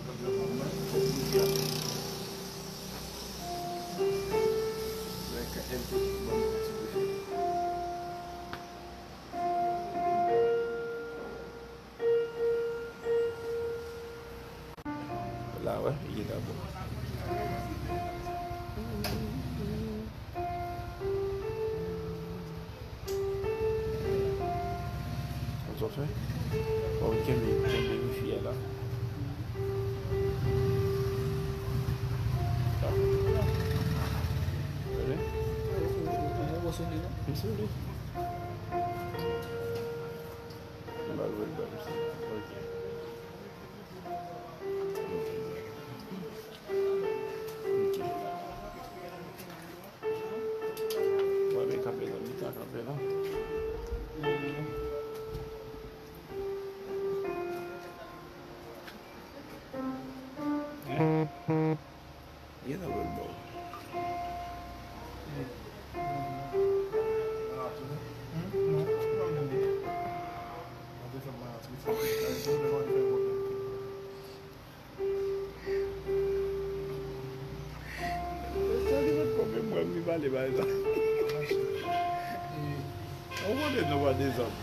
Là, ouais, il est d'abord. On s'en fait. Bon, quel vérifier là. Ça. Allez. Désolé. Ok. Ok. On va aller camper dans le temps, camper là. Il y en a un bon. Ça n'est pas de problème, moi, je vais aller par exemple. On va aller voir des hommes.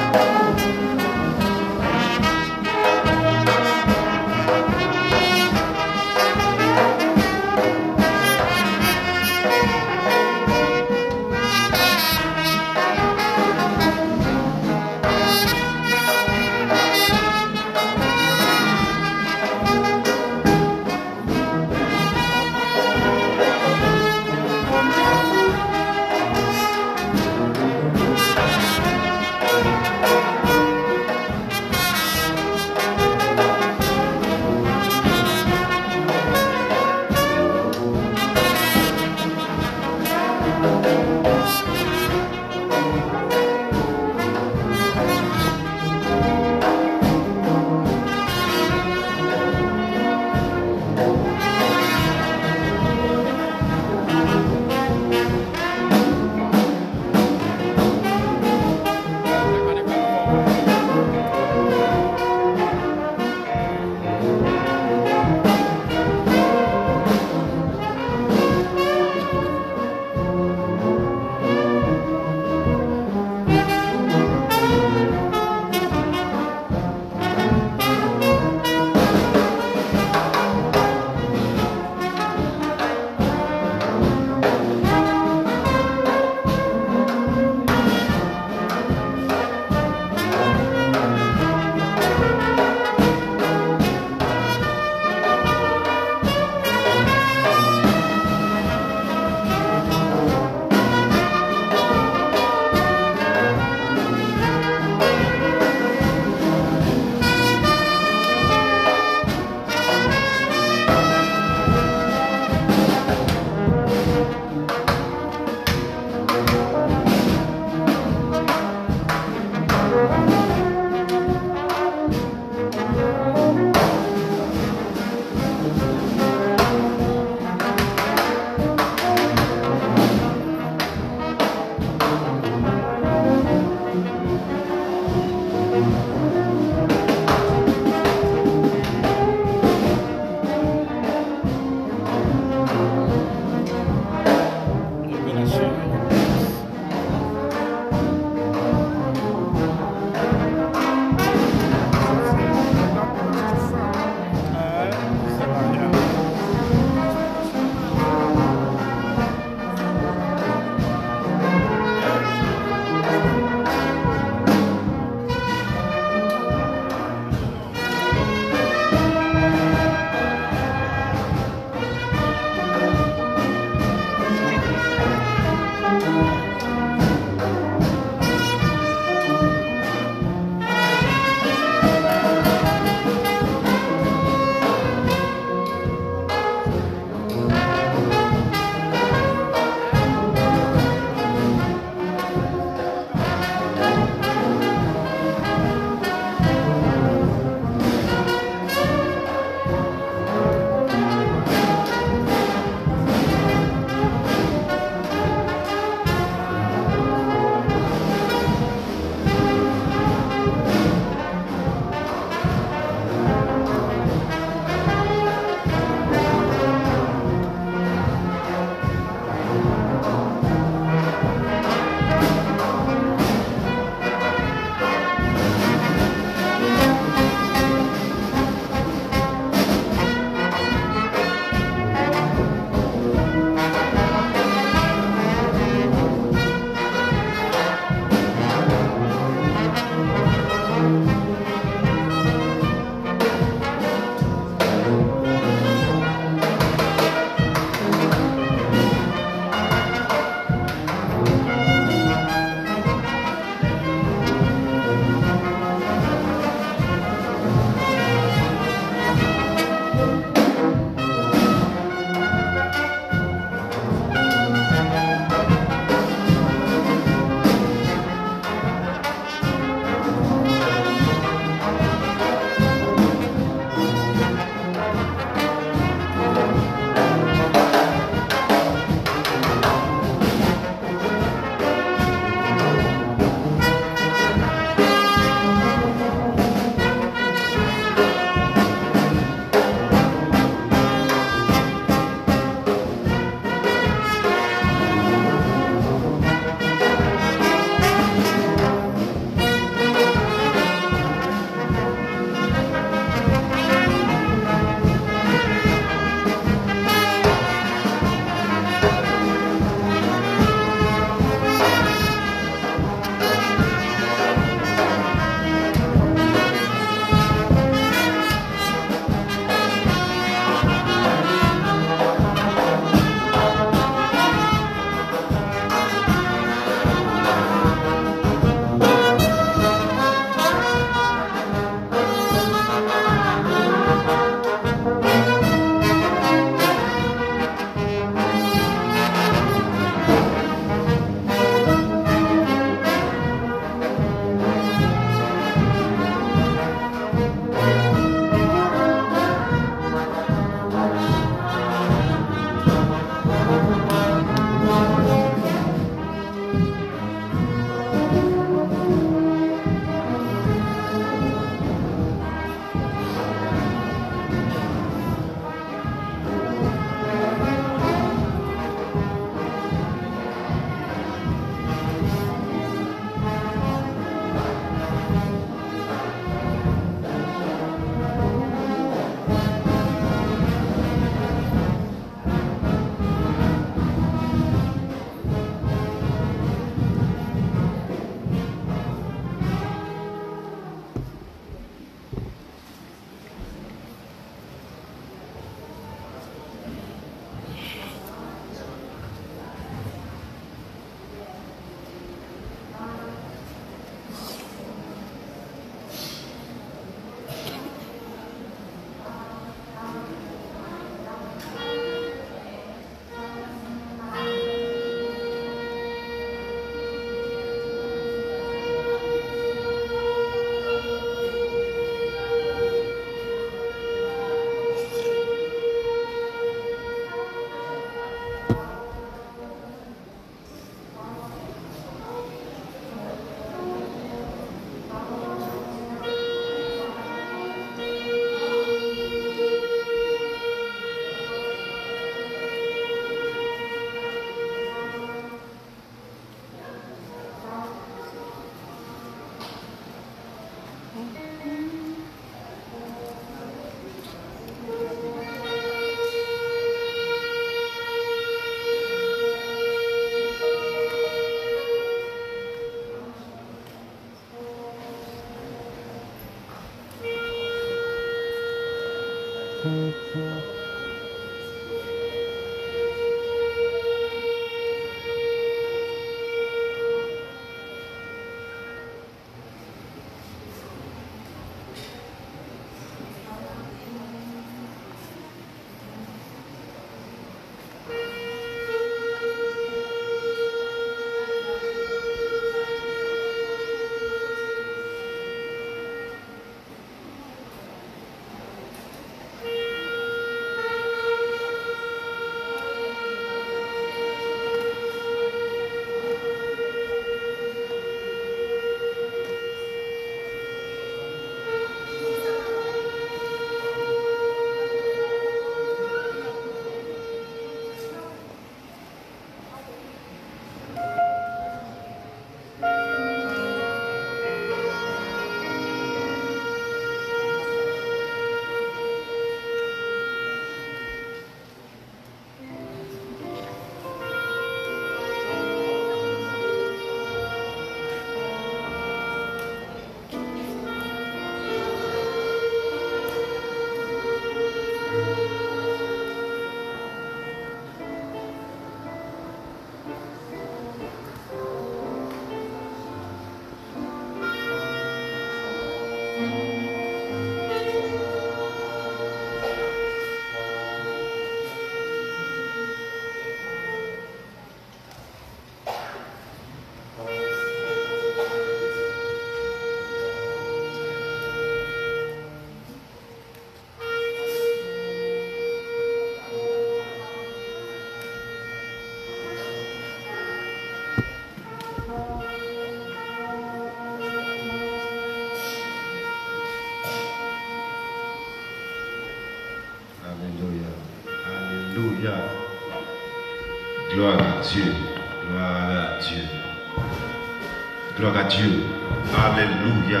Alléluia. Gloire à Dieu. Gloire à Dieu. Gloire à Dieu. Alléluia.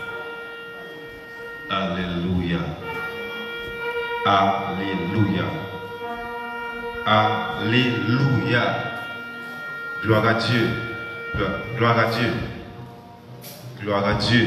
Alléluia. Alléluia. Alléluia. Gloire à Dieu. Gloire à Dieu. Gloire à Dieu.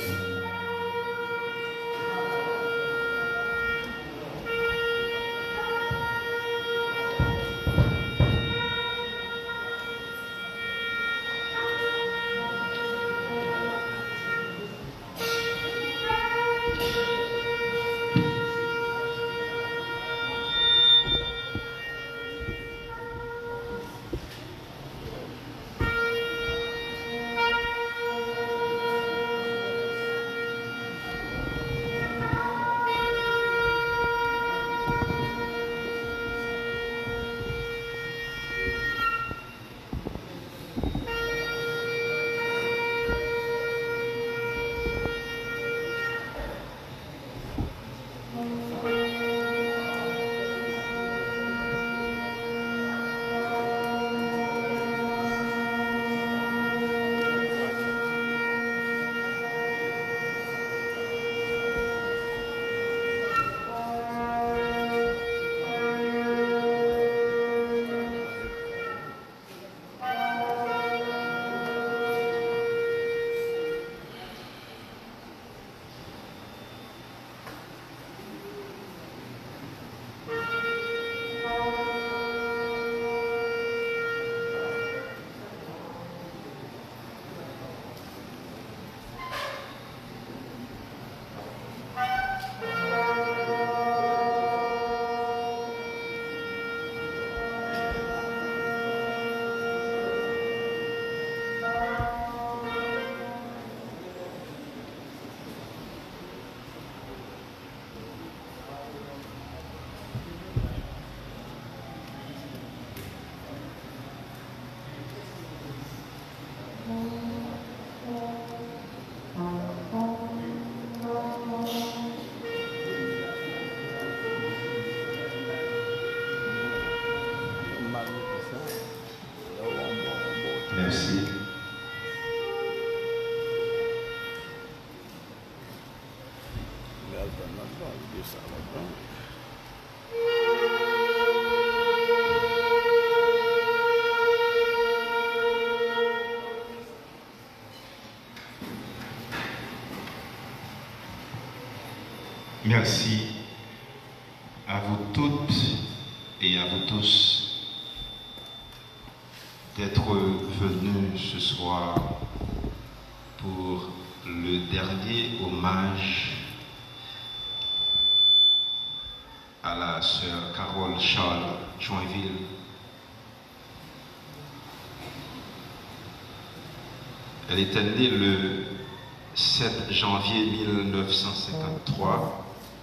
Merci. Merci à vous toutes et à vous tous d'être venus ce soir pour le dernier hommage à la sœur Carole Charles Joinville. Elle était née le 7 janvier 1953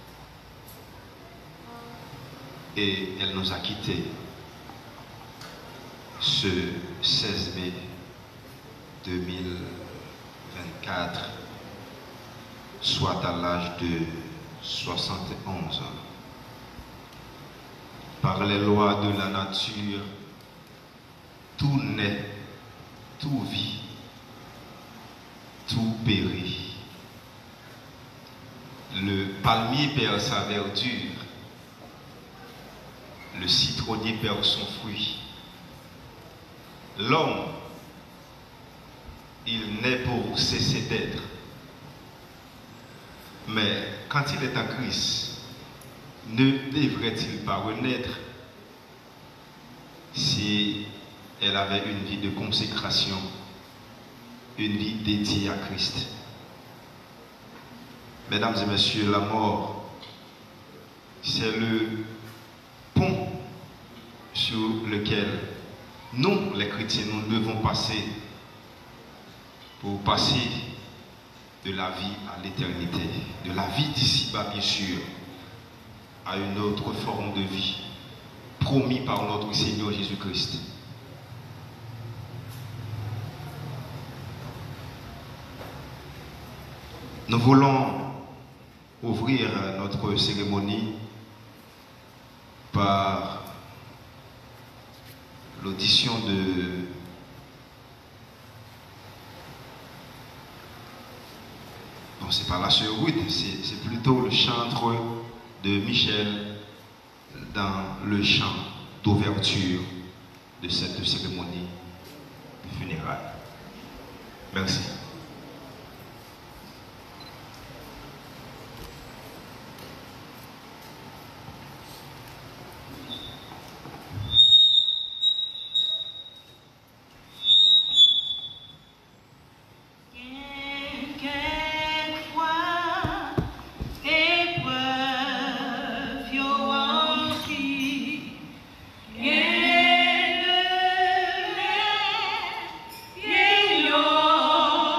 et elle nous a quittés ce 16 mai 2024, soit à l'âge de 71 ans. Par les lois de la nature, tout naît, tout vit, tout périt. Le palmier perd sa verdure, le citronnier perd son fruit. L'homme, il naît pour cesser d'être. Mais quand il est en Christ, ne devrait-il pas renaître si elle avait une vie de consécration, une vie dédiée à Christ? Mesdames et messieurs, la mort, c'est le pont sur lequel nous, les chrétiens, nous devons passer pour passer de la vie à l'éternité, de la vie d'ici-bas, bien sûr, à une autre forme de vie promis par notre Seigneur Jésus-Christ. Nous voulons ouvrir notre cérémonie par l'audition de bon, c'est pas la sœur Ruth, c'est plutôt le chantre de Michel dans le chant d'ouverture de cette cérémonie funéraire. Merci. Yeah.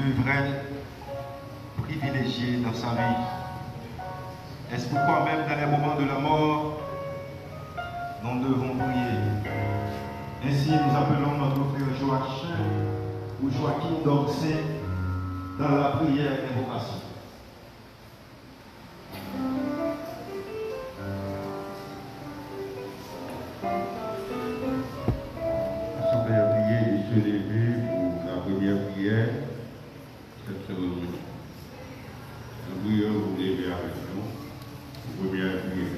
le vrai privilégié dans sa vie. Est-ce pourquoi même dans les moments de la mort, nous devons prier. Ainsi, nous appelons notre frère Joachim ou Joachim Dorcet dans la prière d'invocation. Assemblée à prier et se lever pour la première prière cette cérémonie. La prière, vous levez avec nous, pour première prière.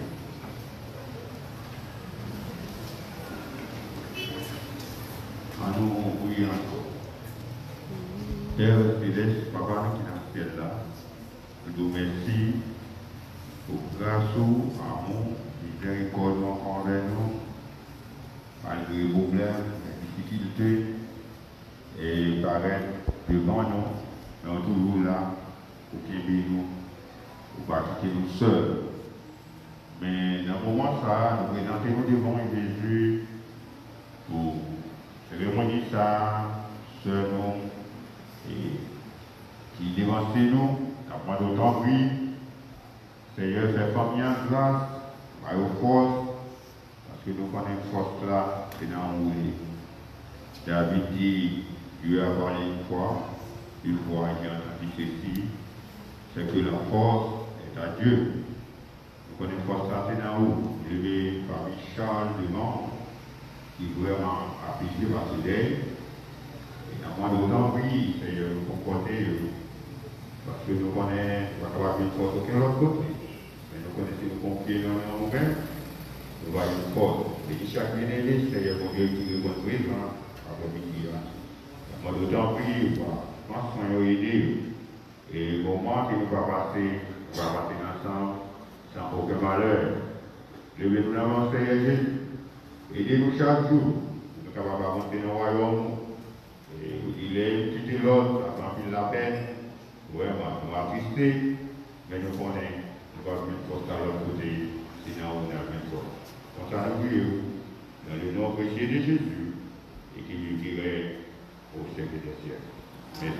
À nous, on prie encore. Père céleste, Papa qui est dans ce ciel là, nous te remercions pour grâce, amour, miséricorde envers nous, malgré les problèmes, les difficultés, et paraître devant nous, mais on est toujours là pour qu'il nous, pour pas quitter nous seuls. Mais dans le moment ça, nous présentons devant Jésus pour cérémonie ça, seul nous, et qui devance nous, après d'autant pris, Seigneur, fait famille en grâce, par vos forces, parce que nous connaissons force là, c'est dans où il est. David dit, Dieu a parlé une fois j'ai entendu ceci, c'est que la force est à Dieu. Nous connaissons force là, c'est dans où il est parmi Charles devant, qui vraiment apprécié par ce deuil. Et à moi d'autant pris, Seigneur, nous comporter, parce que nous connaissons, on va avoir une force aucun autre côté. Mais nous connaissons nous confier dans nous-mêmes, nous voyons une force. Et chaque bien-aimé, Seigneur, mon Dieu, qui est bon présent, à vos midi-là. Moi d'autant pris, moi, soyons aidés. Et au moment que nous va passer ensemble, sans aucun malheur. Levez-nous l'avant, Seigneur Jésus. Aidez-nous chaque jour. Nous sommes capables d'avancer dans le royaume. Et il est quitter l'autre, ça prend la peine. Vraiment, nous attristés, mais nous connaissons, nous avons une force à l'autre côté, sinon on a une force. Comme ça, nous prions dans le nom précieux de Jésus et qui lui dirait au siècle des siècles. Merci.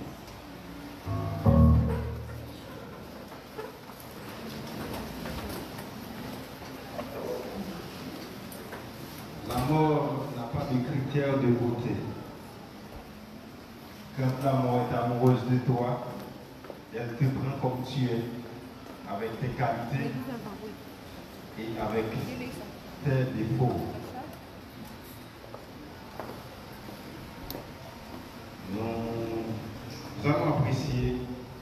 La mort n'a pas de critère de beauté. Quand la mort est amoureuse de toi, elle te prend comme tu es, avec tes qualités et avec tes défauts. Nous allons apprécier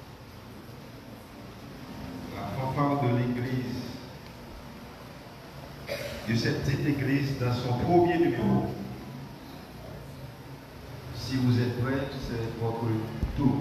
la fanfare de l'Église, de cette petite Église dans son premier numéro. Si vous êtes prêts, c'est votre tour.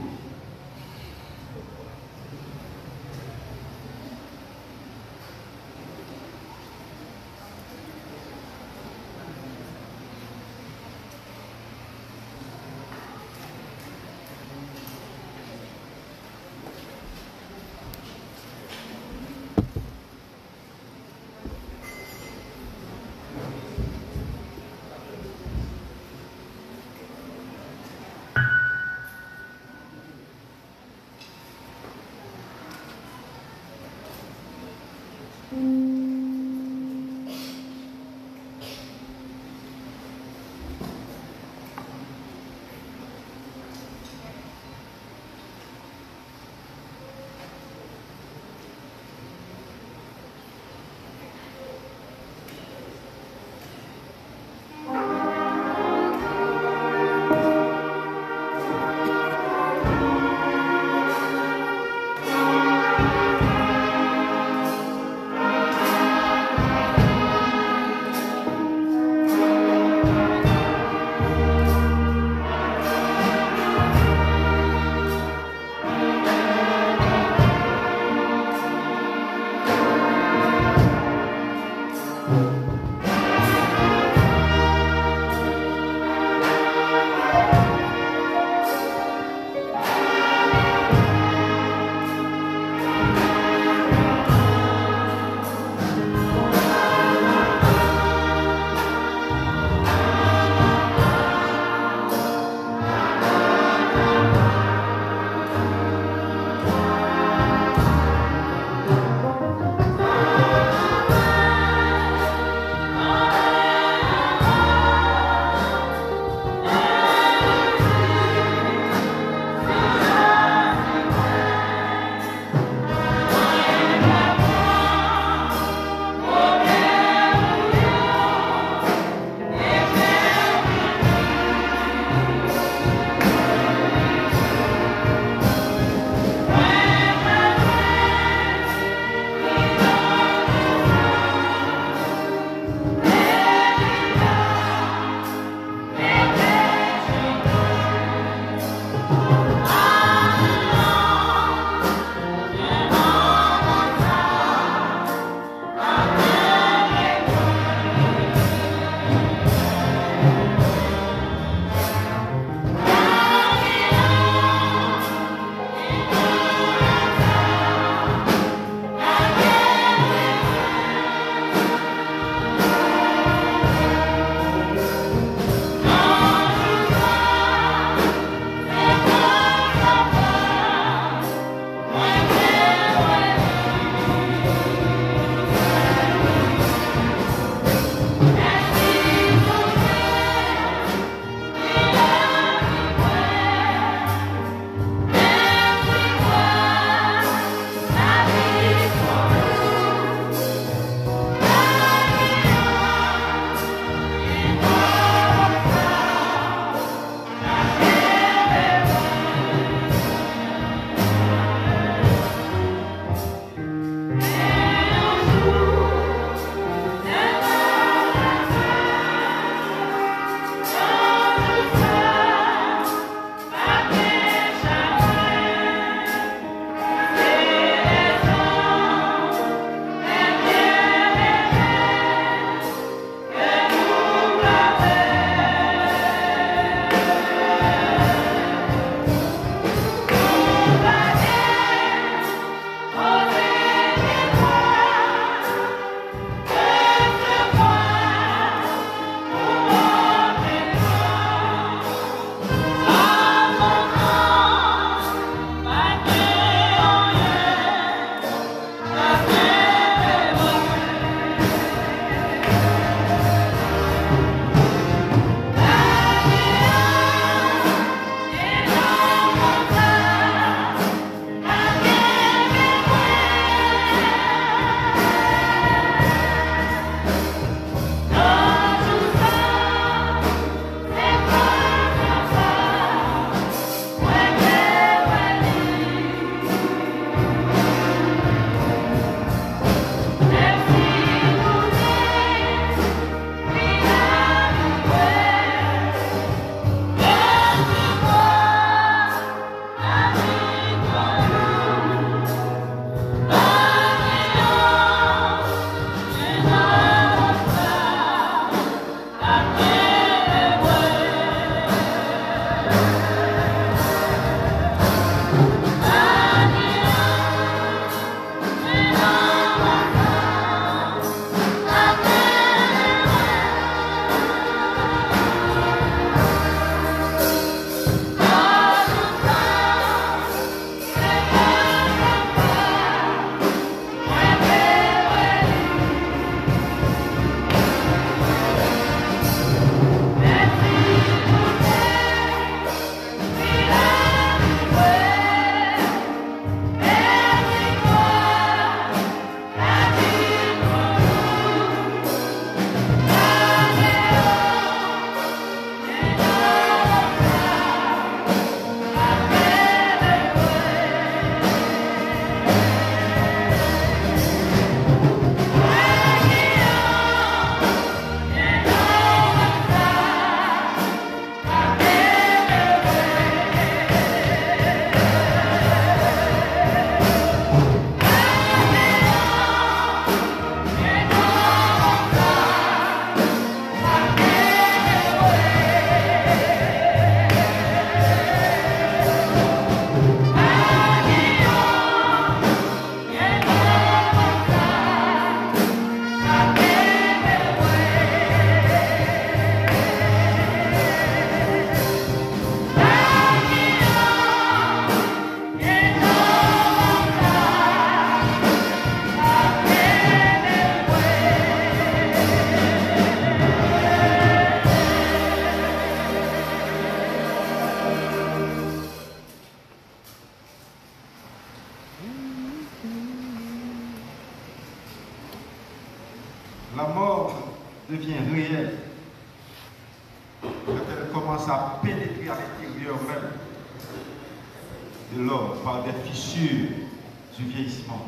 devient réelle, quand elle commence à pénétrer à l'intérieur même de l'homme par des fissures du vieillissement.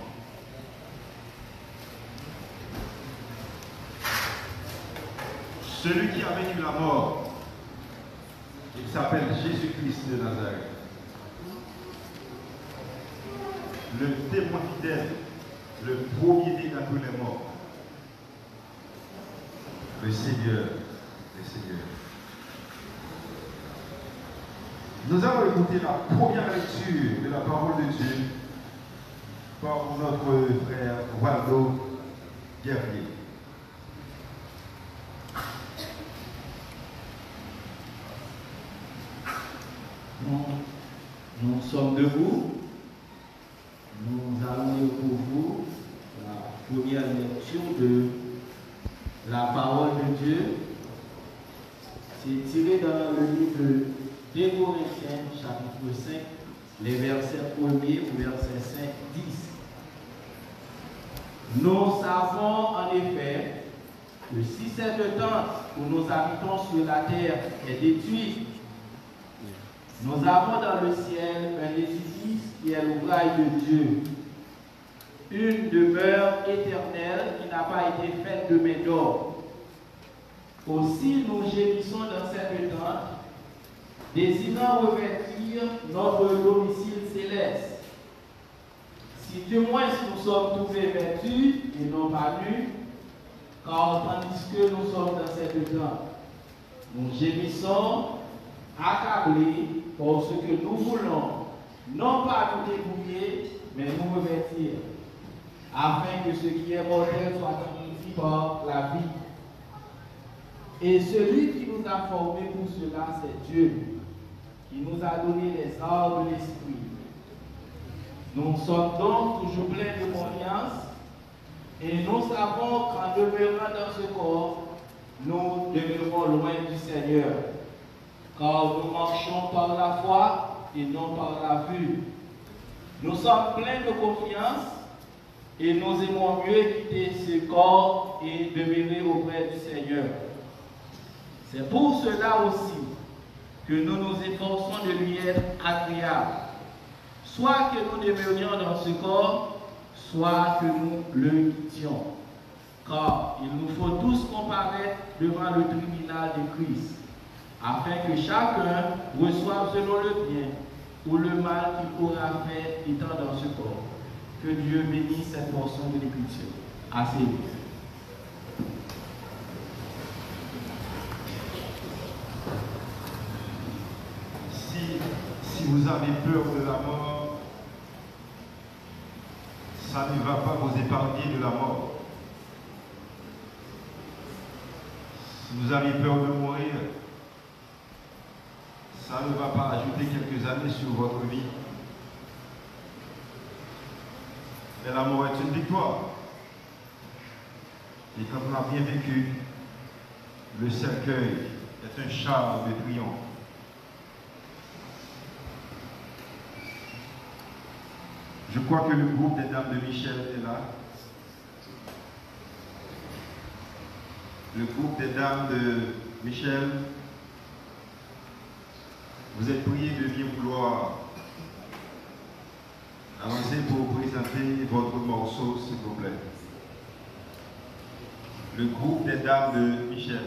Celui qui a vaincu la mort, il s'appelle Jésus-Christ de Nazareth. Le témoin fidèle, le premier-né d'entre les morts. Le Seigneur, le Seigneur. Nous allons écouter la première lecture de la parole de Dieu par notre frère Waldo Guerrier. Nous sommes debout. Nous allons lire pour vous la première lecture de la parole de Dieu. C'est tiré dans le livre de 2 Corinthiens, chapitre 5, les versets 1er au verset 5, 10. Nous savons en effet que si cette tente où nous habitons sur la terre est détruite, nous avons dans le ciel un édifice qui est l'ouvrage de Dieu, une demeure éternelle qui n'a pas été faite de main d'homme. Aussi nous gémissons dans cette tente, désirant revêtir notre domicile céleste. Si du moins nous sommes trouvés vêtus et non pas nus, car tandis que nous sommes dans cette tente, nous gémissons, accablés, pour ce que nous voulons, non pas nous débrouiller, mais nous revêtir, afin que ce qui est mortel soit transmis par la vie. Et celui qui nous a formés pour cela, c'est Dieu, qui nous a donné les arts de l'esprit. Nous sommes donc toujours pleins de confiance, et nous savons qu'en demeurant dans ce corps, nous demeurons loin du Seigneur. Car nous marchons par la foi et non par la vue. Nous sommes pleins de confiance et nous aimons mieux quitter ce corps et demeurer auprès du Seigneur. C'est pour cela aussi que nous nous efforçons de lui être agréables, soit que nous demeurions dans ce corps, soit que nous le quittions. Car il nous faut tous comparaître devant le tribunal de Christ, afin que chacun reçoive selon le bien ou le mal qu'il aura fait étant dans ce corps. Que Dieu bénisse cette portion de l'Écriture. Assez. Si vous avez peur de la mort, ça ne va pas vous épargner de la mort. Si vous avez peur de mourir, ça ne va pas ajouter quelques années sur votre vie. Mais la mort est une victoire. Et quand on a bien vécu, le cercueil est un char de triomphe. Je crois que le groupe des Dames de Michel est là. Le groupe des Dames de Michel, vous êtes priés de bien vouloir avancer pour présenter votre morceau, s'il vous plaît. Le groupe des Dames de Michel.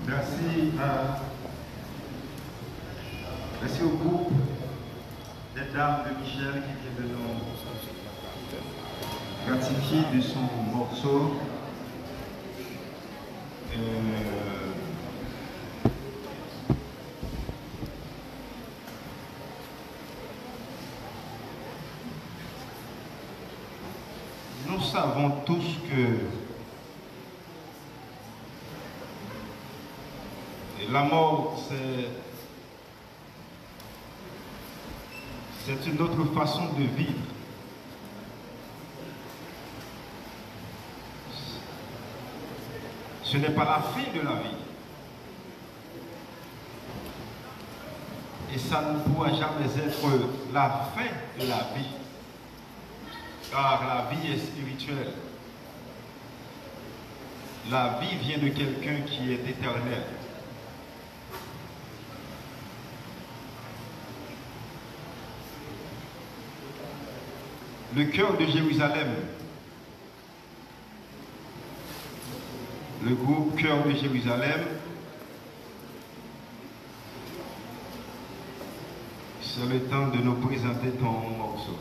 Merci au groupe des dames de Michel qui vient de nous gratifier de son morceau. Nous savons tous que la mort, c'est une autre façon de vivre. Ce n'est pas la fin de la vie. Et ça ne pourra jamais être la fin de la vie. Car la vie est spirituelle. La vie vient de quelqu'un qui est éternel. Le cœur de Jérusalem, le groupe Cœur de Jérusalem, c'est le temps de nous présenter ton morceau.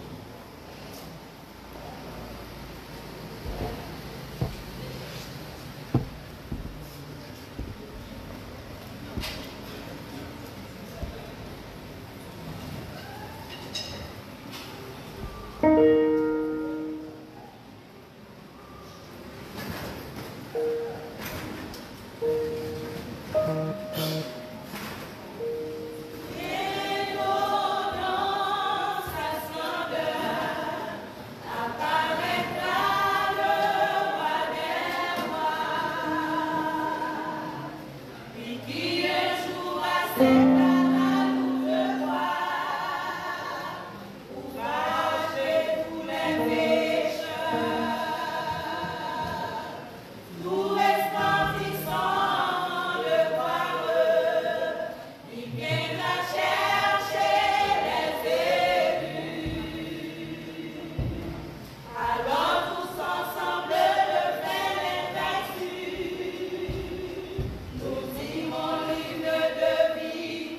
Nous vivons l'hymne de vie.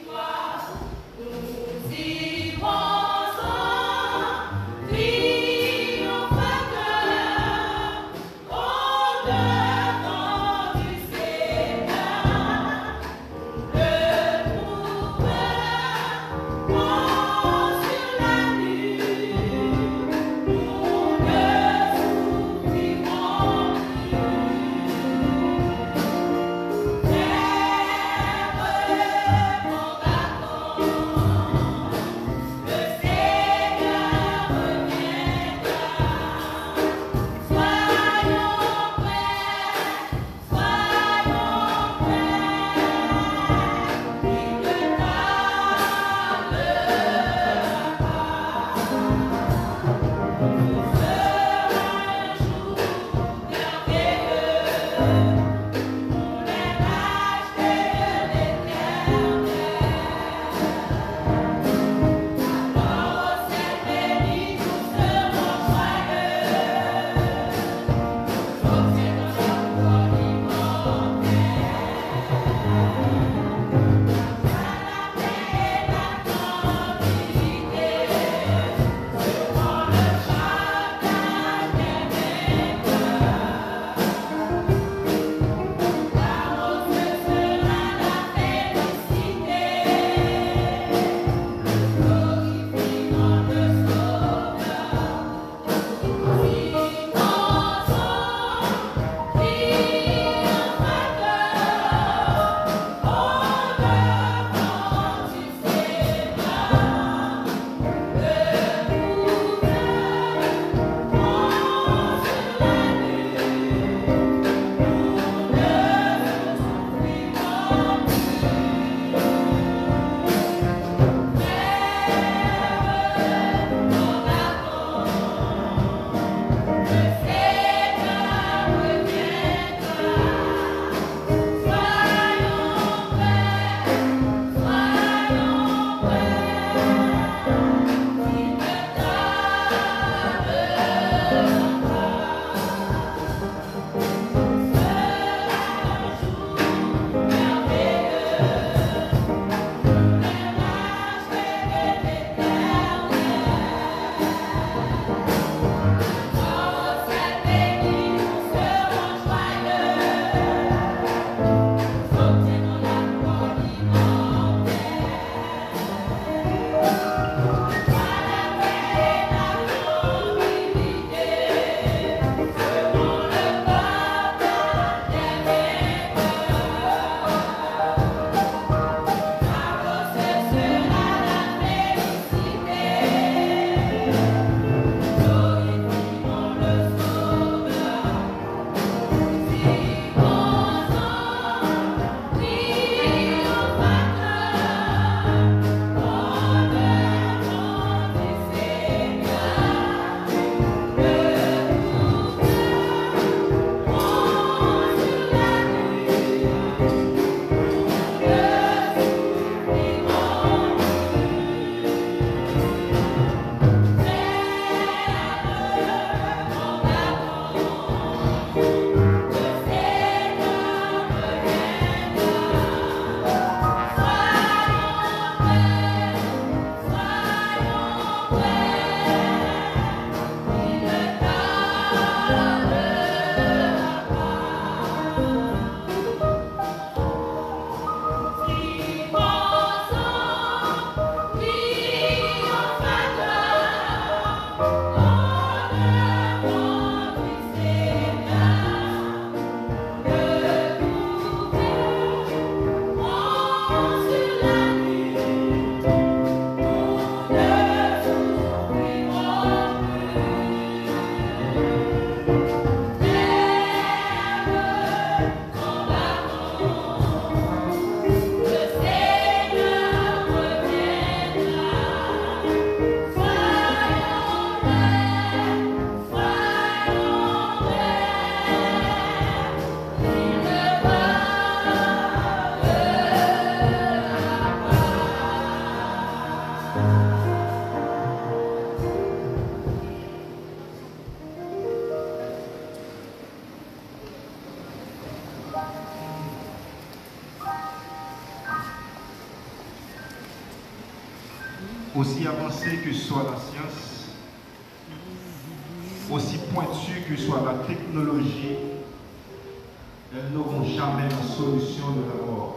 aussi avancée que soit la science, aussi pointue que soit la technologie, elles n'auront jamais la solution de la mort.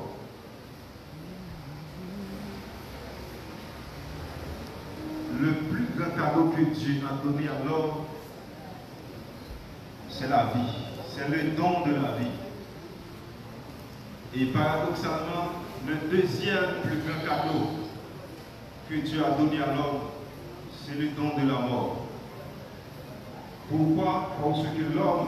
Le plus grand cadeau que Dieu a donné à l'homme, c'est la vie, c'est le don de la vie. Et paradoxalement, le deuxième plus grand cadeau que Dieu a donné à l'homme, c'est le don de la mort. Pourquoi? Parce que l'homme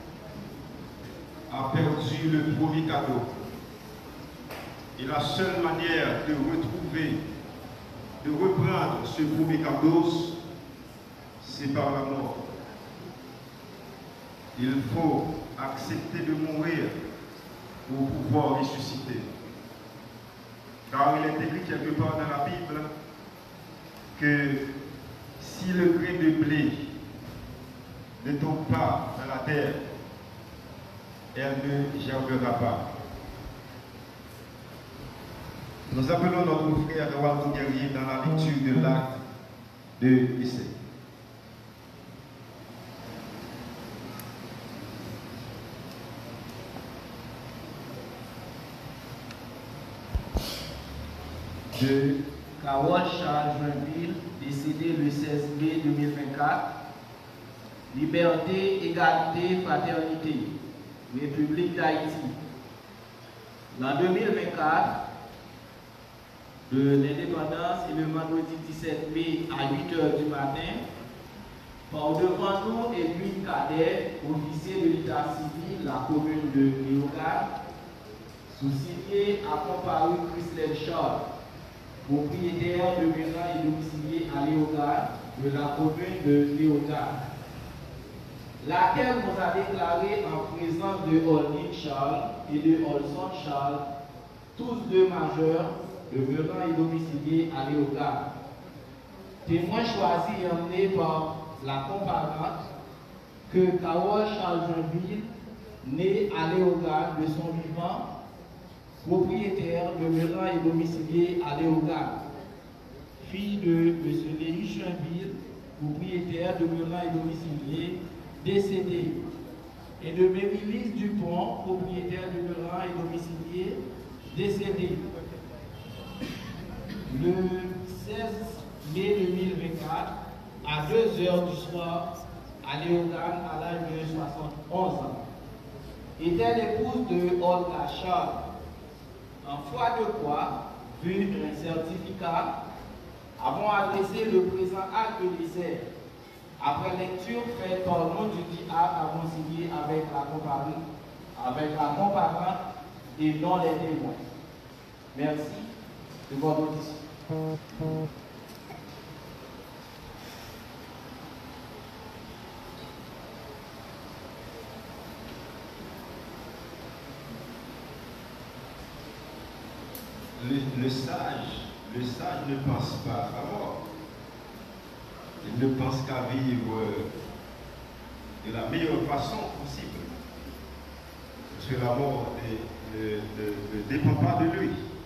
a perdu le premier cadeau. Et la seule manière de retrouver, de reprendre ce premier cadeau, c'est par la mort. Il faut accepter de mourir pour pouvoir ressusciter. Car il est écrit quelque part dans la Bible que si le grain de blé ne tombe pas dans la terre, elle ne germera pas. Nous appelons notre frère Waldo Guerrier dans la lecture de l'acte de Essai. De Carole Charles Joinville, décédé le 16 mai 2024. Liberté, égalité, fraternité. République d'Haïti. En 2024, de l'indépendance et le vendredi 17 mai à 8h du matin, par devant nous Edwin Cadet, officier de l'état civil, la commune de Léogard, sous-signé a comparu Christelle Charles, propriétaire de maison et domicilié à Léogard, de la commune de Léogard, laquelle nous a déclaré en présence de Olin Charles et de Olson Charles, tous deux majeurs, demeurant et domiciliés à Léogard. Témoin choisi et emmené par la comparante que Carole Charles Joinville, né à Léogard de son vivant, propriétaire, demeurant et domicilié à Léogard. Fille de M. Léry Joinville, propriétaire, demeurant et domicilié, décédé. Et de Mary-Lise Dupont, propriétaire, demeurant et domicilié, décédé. Le 16 mai 2024, à 2h du soir, à Léogard, à l'âge de 71 ans, était l'épouse de Olga Charles. En foi de quoi, vu un certificat, avons adressé le présent acte de décès. Après lecture faite par le nom du dit acte, avons signé avec la comparante et non les témoins. Merci de votre audition. Le sage ne pense pas à la mort. Il ne pense qu'à vivre de la meilleure façon possible. Parce que la mort ne dépend pas de lui.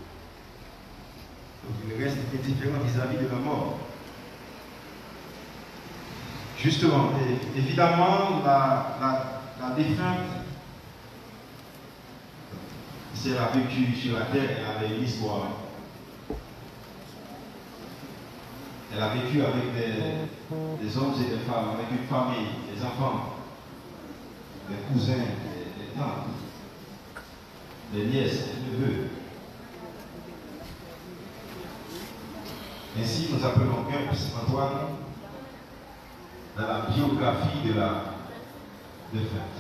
Donc il reste indifférent vis-à-vis de la mort. Justement, évidemment, la défunte, si elle a vécu sur la terre, elle avait une histoire. Elle a vécu avec des hommes et des femmes, avec une famille, des enfants, des cousins, des tantes, des nièces, des neveux. Ainsi, nous appelons Antoine dans la biographie de la défunte.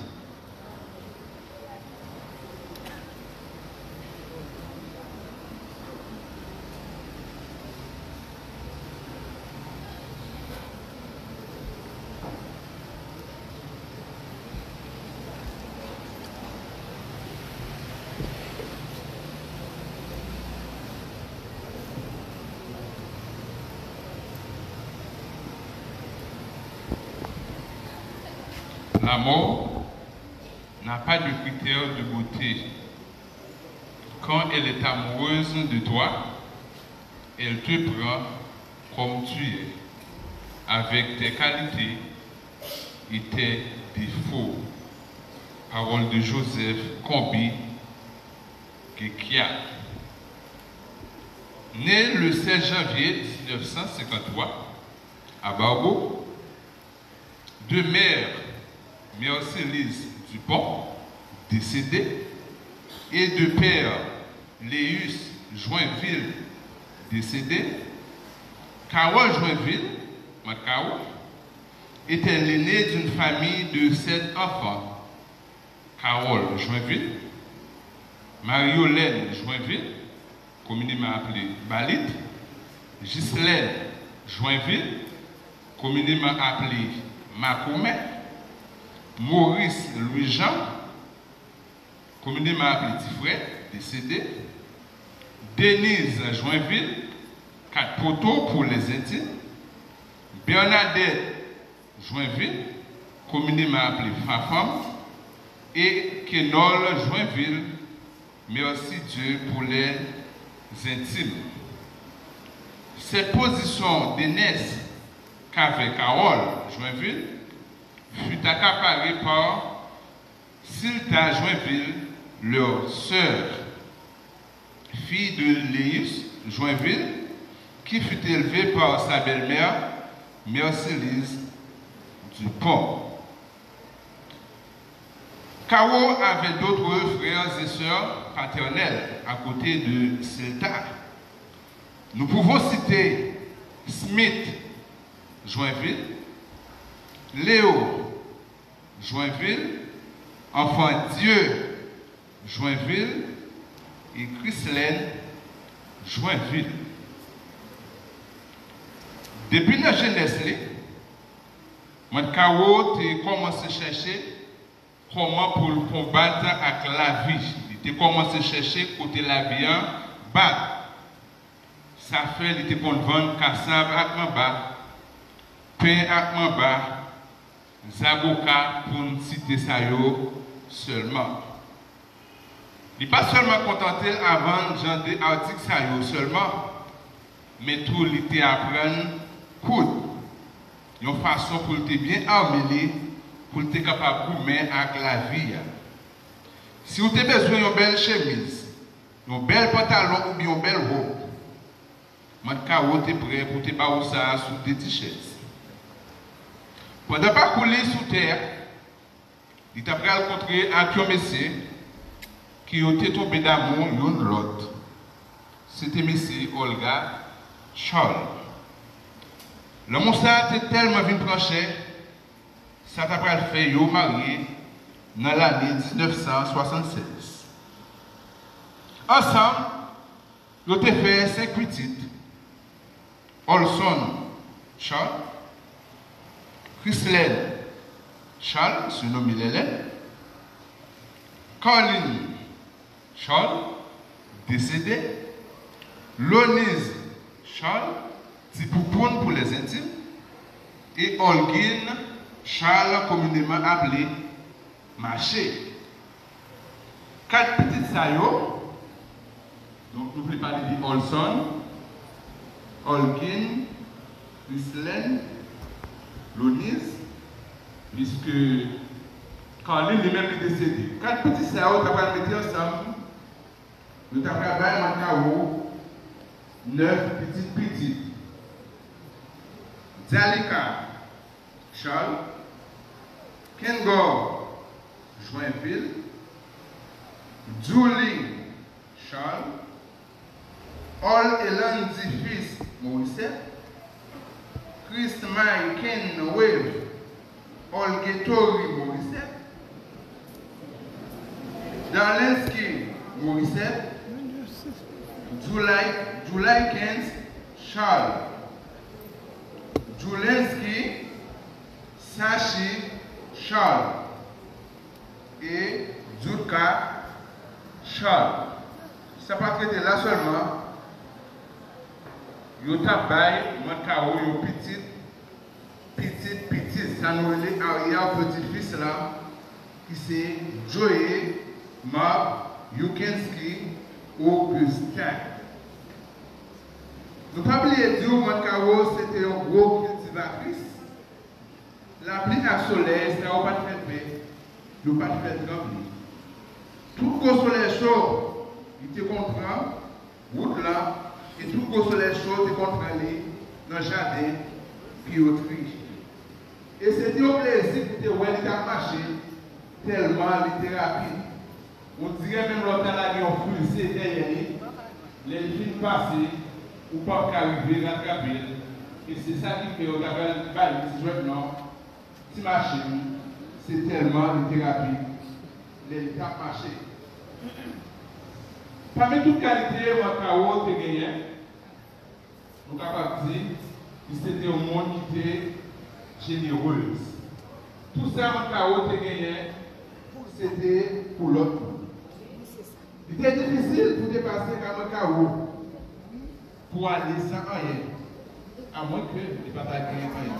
La mort n'a pas de critère de beauté. Quand elle est amoureuse de toi, elle te prend comme tu es, avec tes qualités et tes défauts. Parole de Joseph Kombi Kekia. Né le 16 janvier 1953 à Barbeau, de mère Mercélise Dupont, décédée, et de père Léus Joinville, décédé, Carole Joinville, Macao, était l'aîné d'une famille de 7 enfants. Carole Joinville, Marie-Hélène Joinville, communément appelée Balit, Ghislaine Joinville, communément appelée Macomé, Maurice Louis-Jean, communément appelé Tifret, décédé, Denise Joinville, 4 poteaux pour les intimes, Bernadette Joinville, communément appelée Fafam, et Kenol Joinville, merci Dieu pour les intimes. Cette position d'aînesse qu'avait Carole Joinville fut accaparée par Silta Joinville, leur sœur, fille de Léus Joinville, qui fut élevée par sa belle-mère, Mercélise Dupont. Caro avait d'autres frères et sœurs paternels à côté de Silta. Nous pouvons citer Smith Joinville, Léo Joinville, Enfant Dieu Joinville et Ghislaine Joinville. Depuis la jeunesse, mon Caro a commencé à chercher comment pour combattre avec la vie. Il a commencé à chercher côté la vie bas. Ça fait il était qu'on vendre cassave avec Mamba, pain avec Mamba, Zaboka pour ne citer ça seulement. Il n'est pas seulement contenté avant de vendre des articles ça seulement, mais tout il était apprendre coudre. Une façon pour être bien armé, pour être capable de mettre avec la vie. Si vous avez besoin d'une belle chemise, d'un bel pantalon ou bien une belle robe, votre carreau est prêt pour te battre ça sous des t-shirts. Pendant pas couler sous terre, il t'a pris à rencontrer un monsieur qui était tombé d'amour l'un l'autre. C'était monsieur Olga Charles. L'homme ça était tellement bien planché, ça t'a pris fait yo marié dans l'année 1976. Ensemble, ils ont fait 5 petites. Olson Charles, Ghislaine Charles, surnommé Hélène, Caroline Charles, décédée, Lonise Charles, Tipoupoune pour les intimes, et Olguine Charles, communément appelé Marché. 4 petites saillots, donc n'oubliez pas de dire Olson, Olguine, Ghislaine, Lonise, puisque Caroline lui-même est décédée. 4 petits saillots, nous avons mis ensemble, nous avons fait un carreau, 9 petites. Zalika Charles, Kengor Joinville, Julie Charles, Ol Elan Fils Maurice, Christ May Ken Wave, Olgetori Maurice, Darlensky Maurice, July Kens Charles, Julensky Sachi Charles et Zurka Charles. Ça pas traité là seulement. Yo tabay, mon kao, yo petit, ça nous relève à petit-fils là, qui c'est Joey, Mark, Yukenski, Augustin. Nous ne pouvons pas oublier dire que c'était un gros cultivatrice. La pluie à soleil, ça n'a pas de fait, nous pas de fait trembler. Tout le soleil chaud, il était contre route là, et tout le soleil chaud était contre aller dans le jardin, puis au tri. Et c'était un plaisir pour te voir il a marché tellement il était rapide. On dirait même l'autre là, il a fruit derrière lui, les filles passées, ou pas arriver, rattraper. Et c'est ça qui fait, on a fait le non. Si machine, c'est tellement de thérapie, les étapes marché. Parmi toutes qualités, mon chaos est gagné. Nous sommes capables de dire que c'était un monde qui était généreux. Tout ça, mon chaos est gagné, c'était pour l'autre. Il était difficile pour dépasser comme un chaos, pour aller sans rien, à moins que les batailles gagnent rien.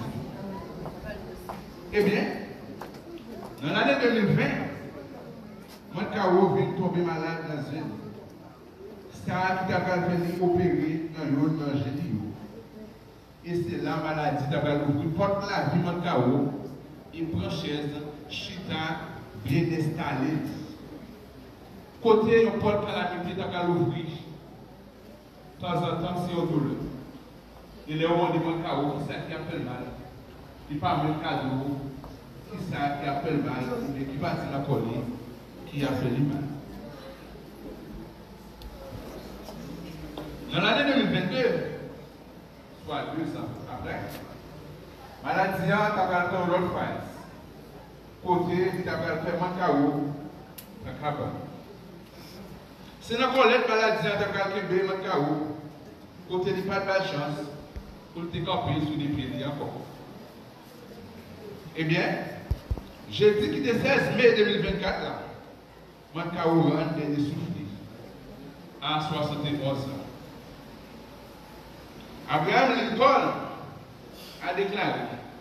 Eh bien, dans l'année 2020, mon chaos vient tomber malade dans une. Ça qui t'a fait opérer dans le génie. Et c'est la maladie qui a ouvert porte la vie mon chaos. Il prend chaise, chita, bien installé. Côté, on porte calamité qui a ouvert. De temps en temps, c'est au douleur. Il est au monde de mon chaos, c'est ça qui appelle mal. Il parle de cadeau, qui ça qui appelle mal, qui va se la coller, qui a fait mal. Dans l'année 2022, soit 2 ans après, maladie a fait un autre phase. Côté, il a fait un chaos, ça capable. C'est dans la maladie a fait un chaos, côté, il n'y a pas de chance pour te camper sur des pieds encore. Eh bien, j'ai dit qu'il était 16 mai 2024, là, mon chaos rentre et soufflé à 71 ans. Abraham Lincoln a déclaré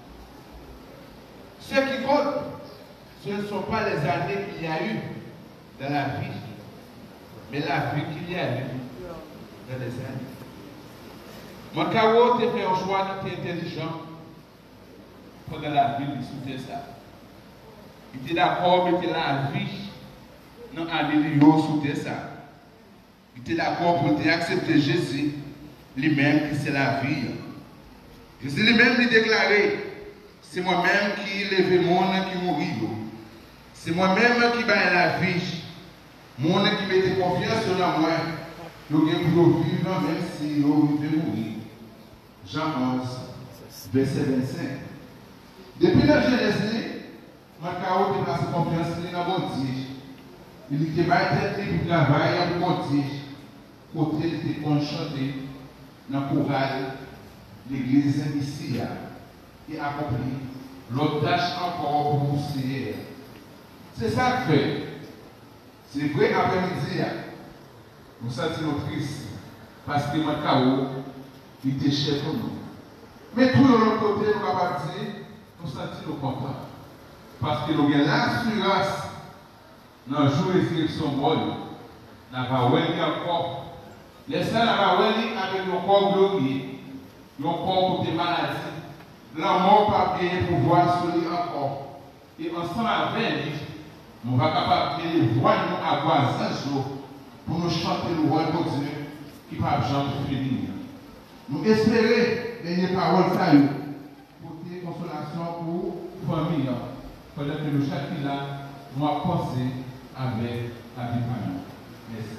ce qui compte, ce ne sont pas les années qu'il y a eu dans la vie, mais la vie qu'il y a eu dans les années. Mon chaos a fait un choix qui était intelligent. Pendant la vie, il soutient ça. Il était d'accord avec la vie dans l'année il soutient ça. Il était d'accord pour accepter Jésus, lui-même qui c'est la vie. Jésus lui-même lui déclaré, c'est moi-même qui lève le monde qui mourit. C'est moi-même qui baille la vie. Monde qui mette confiance en moi. Nous devons vivre même si nous devons mourir. Jean 11, verset 25. Depuis la Genèse, Macao a placé confiance dans mon Dieu. Il était battu pour travailler pour mon Dieu. Côté il était enchanté dans le chorale l'église ici et accompli l'autre tâche encore pour vous Seigneur. C'est ça que fait. C'est vrai après-midi, nous sentons tristes parce que Macao était cher pour nous. Mais tout de l'autre côté, nous avons dit, nous sentons contents. Parce que nous avons l'assurance dans le jour de résurrection, nous avons encore. Les saints avons avec nos corps glorieux, nos corps pour des maladies. La mort pas bien pouvoir sur lui encore. Et ensemble avec lui, nous sommes capables de voir nous avoir un jour pour nous chanter le roi de Dieu qui ne va jamais finir. Nous espérons les paroles pour des consolations pour la famille. Pendant que nous chacun là, nous avons pensé avec la vie. Merci.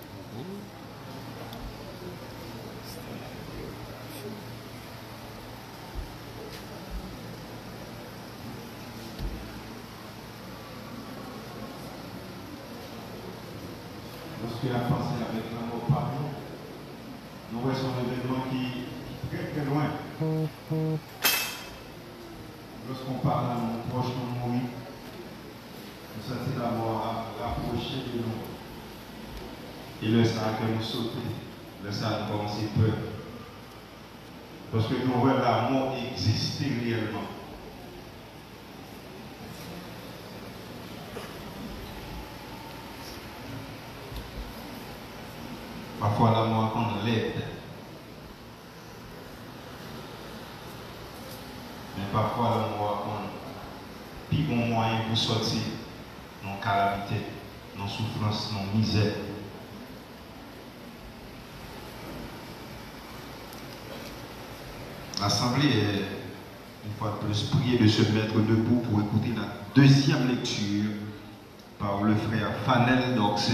Lorsque la pensée avec l'amour par nous, nous voyons un événement qui est très très loin. Lorsqu'on parle à nos proches nous mourir, nous sentons la mort rapprocher de nous. Et le sang que nous sautons, le sang commence à peur. Parce que nous voyons la mort exister réellement. Parfois la mort qu'on l'aide. parfois l'amour a un plus bon moyen pour sortir dans calamité, dans souffrance, dans misère. L'Assemblée est, une fois de plus, priée de se mettre debout pour écouter la deuxième lecture par le frère Fanel d'Oxé.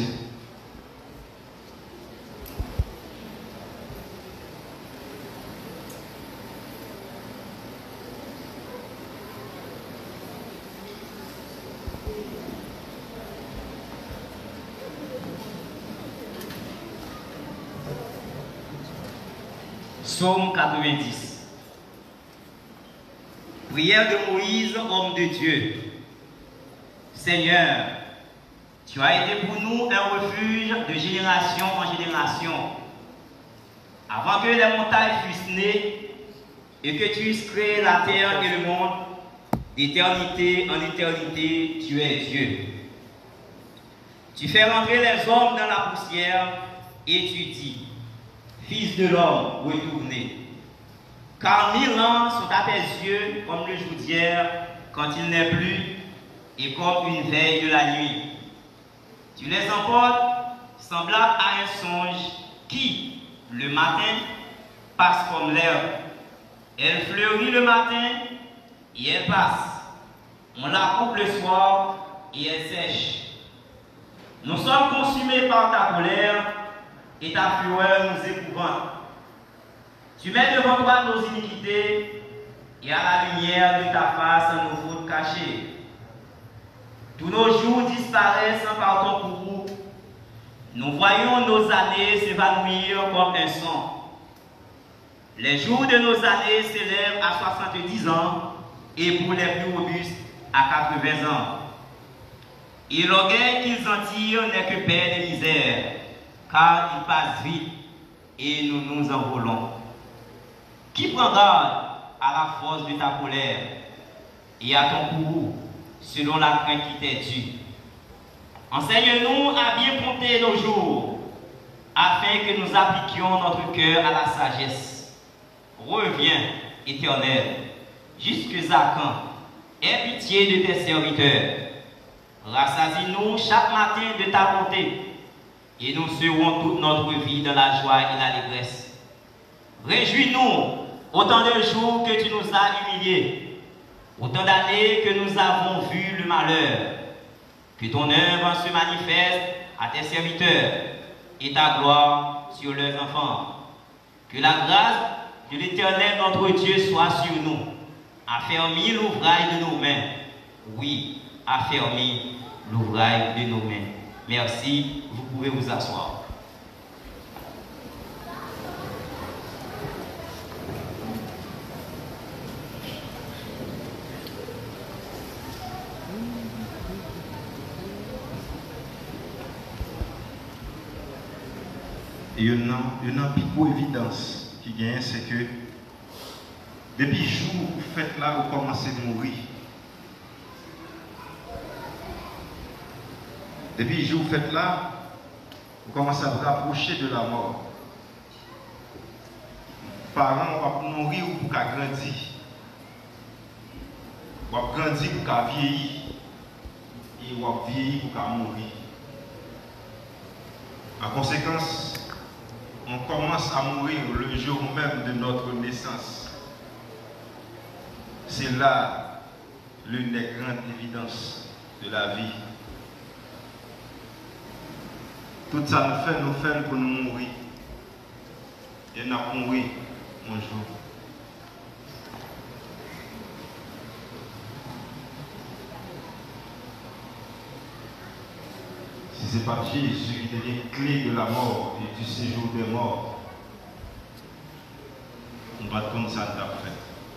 Psaume 90. Prière de Moïse, homme de Dieu. Seigneur, tu as été pour nous un refuge de génération en génération. Avant que les montagnes fussent nées et que tu eusses créé la terre et le monde, d'éternité en éternité, tu es Dieu. Tu fais rentrer les hommes dans la poussière et tu dis, Fils de l'homme, retournez. Car 1000 ans sont à tes yeux comme le jour d'hier, quand il n'est plus, et comme une veille de la nuit. Tu les emportes semblables à un songe qui, le matin, passe comme l'herbe. Elle fleurit le matin et elle passe. On la coupe le soir et elle sèche. Nous sommes consumés par ta colère et ta fureur nous épouvante. Tu mets devant toi nos iniquités et à la lumière de ta face nos fautes cachées. Tous nos jours disparaissent par ton courroux. Nous voyons nos années s'évanouir comme un sang. Les jours de nos années s'élèvent à 70 ans et pour les plus robustes à 80 ans. Et l'orgueil qu'ils en tirent n'est que peine et misère, car ils passent vite et nous nous envolons. Qui prend garde à la force de ta colère et à ton courroux selon la crainte qui t'est due? Enseigne-nous à bien compter nos jours, afin que nous appliquions notre cœur à la sagesse. Reviens, Éternel, jusque à quand? Aie pitié de tes serviteurs. Rassasie-nous chaque matin de ta bonté, et nous serons toute notre vie dans la joie et l'allégresse. Réjouis-nous autant de jours que tu nous as humiliés, autant d'années que nous avons vu le malheur. Que ton œuvre se manifeste à tes serviteurs et ta gloire sur leurs enfants. Que la grâce de l'Éternel notre Dieu soit sur nous. Affermis l'ouvrage de nos mains. Oui, affermis l'ouvrage de nos mains. Merci, vous pouvez vous asseoir. Et une petite évidence qui gagne, c'est que depuis le jour où vous faites là, vous commencez à mourir. Depuis le jour où vous faites là, vous commencez à vous rapprocher de la mort. Parents vont mourir ou pour grandir. Vous vont grandir pour vieillir. Et vous vont vieillir pour mourir. En conséquence, on commence à mourir le jour même de notre naissance. C'est là l'une des grandes évidences de la vie. Tout ça nous fait pour nous mourir. Et nous avons mouru un jour. Si ce n'est pas Jésus qui devient clé de la mort et du séjour des morts, on va comme ça d'après.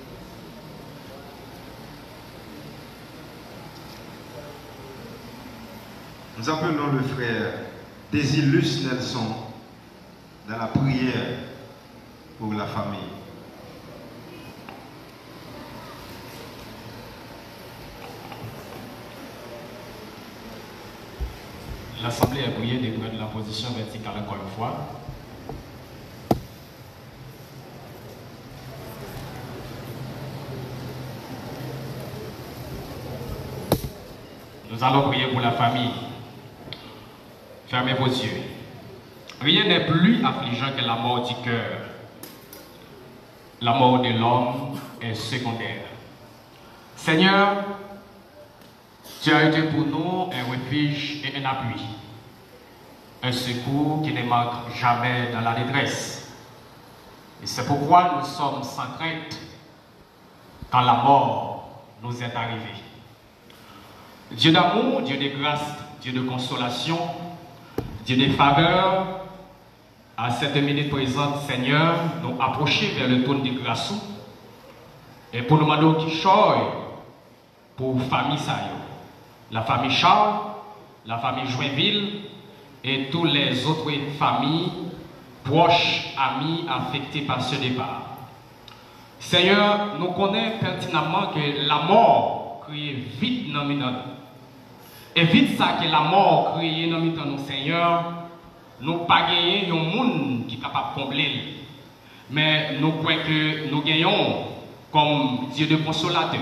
Nous appelons le frère Désilus Nelson dans la prière pour la famille. L'Assemblée a prié de prendre la position verticale encore une fois. Nous allons prier pour la famille. Fermez vos yeux. Rien n'est plus affligeant que la mort du cœur. La mort de l'homme est secondaire. Seigneur, tu as été pour nous un refuge et un appui. Un secours qui ne manque jamais dans la détresse. Et c'est pourquoi nous sommes sans crainte quand la mort nous est arrivée. Dieu d'amour, Dieu de grâce, Dieu de consolation, Dieu de faveur, à cette minute présente, Seigneur, nous approcher vers le trône de grâce et pour nous demander qui choisit pour la famille Sayo, la famille Charles, la famille Joinville et toutes les autres familles, proches, amis, affectés par ce départ. Seigneur, nous connaissons pertinemment que la mort crée vite dans nous. Et vite ça que la mort crée dans nous, Seigneur, nous pas gagner un monde qui est capable de combler. Mais nous croyons que nous gagnons comme Dieu de consolateur.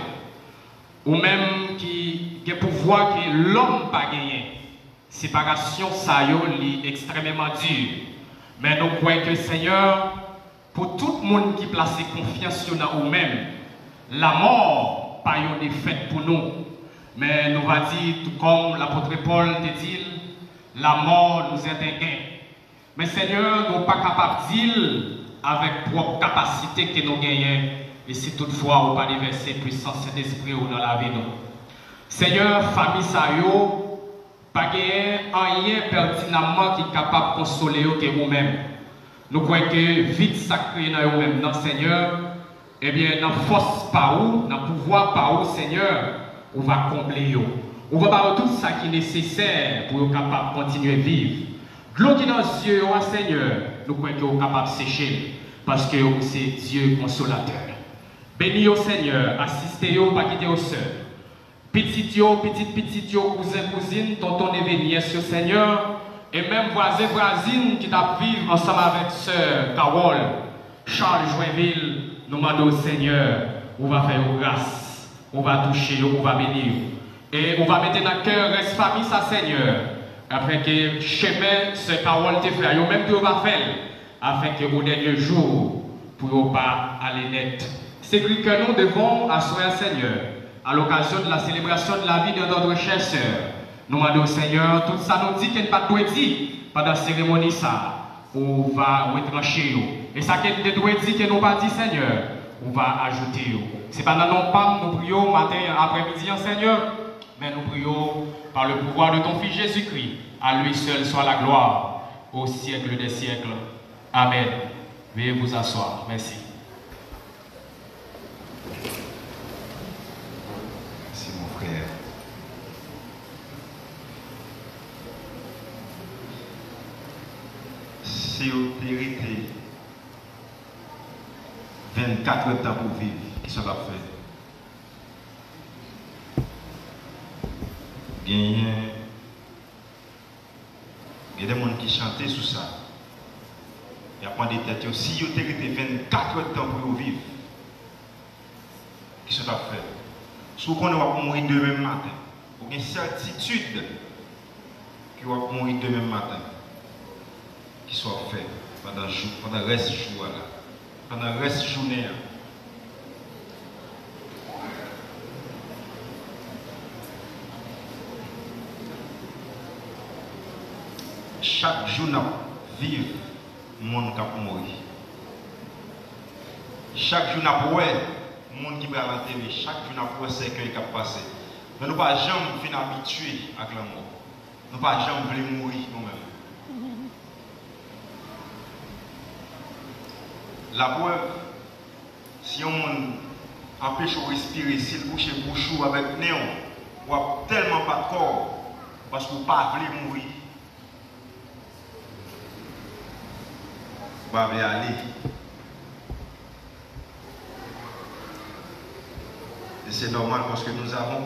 Ou même qui a pouvoir que l'homme pas gagné. Séparation, ça est extrêmement dur. Mais nous croyons que Seigneur, pour tout le monde qui place confiance dans nous-mêmes, la mort pas une défaite pour nous. Mais nous va dire, tout comme l'apôtre Paul te dit, la mort nous est un gain. Mais Seigneur, nous ne sommes pas capables de dire avec propre capacité que nous gagnons. Et si toutefois, nous pas déverser puissance d'esprit dans la vie. Nous. Seigneur, famille Sayo, pas gagner rien pertinemment qui est capable de consoler que vous-même. Nous croyons que vite sacré dans vous-même, dans Seigneur, eh bien, dans force par où, dans pouvoir par où, Seigneur, on va combler. On va faire tout ça qui est nécessaire pour être capable de continuer à vivre. L'eau qui est dans les yeux, Seigneur, nous croyons que vous êtes capable de sécher parce que c'est Dieu consolateur. Bénis au Seigneur, assistez-vous, pas quitter au seul. Petit, cousin, cousine, tonton et nièce, Seigneur, et même voisin, voisine qui t'a vivre ensemble avec sœur Carole, Charles Joinville, nous demandons au Seigneur, on va faire grâce, on va toucher, on va bénir. Et on va mettre dans le cœur, reste famille, ça Seigneur, après que chemin, ce Carole te fait, même que on va faire, afin que au dernier jour, pour ne pas aller net. C'est que nous devons assurer Seigneur, à l'occasion de la célébration de la vie de notre cher sœur. Nous demandons au Seigneur, tout ça nous dit qu'il n'y a pas de dire pendant la cérémonie, ça, on va retrancher. Et ça qui est de dire que nous pas dit Seigneur, on va ajouter. C'est pas dans nos pas, nous prions matin, après-midi, Seigneur, mais nous prions par le pouvoir de ton Fils Jésus-Christ. À lui seul soit la gloire au siècle des siècles. Amen. Veuillez vous asseoir. Merci. Merci mon frère. Si vous héritez 24 ans pour vivre, qui ça va faire? Il y a des gens qui chantent sur ça. Il y a pas de têtes. Si vous héritez 24 ans pour vivre, qui ça va faire? Si vous connaissez que vous mourir demain matin, vous avez une certitude que vous allez mourir demain matin. Qui soit fait pendant le reste du jour, pendant le reste de la journée. Chaque jour, nous vivons le monde qui a mourir. Chaque jour, nous voyons le monde qui va l'enterrer. Chaque jour, nous voyons ce qui a passé. Mais nous ne pouvons jamais finir habitués avec la mort. Nous ne pouvons jamais mourir nous-mêmes. La preuve, si on empêche de respirer, si le bouche est bouchou avec néon, on n'a tellement pas de corps parce qu'on ne peut pas mourir. On va aller. Et c'est normal parce que nous avons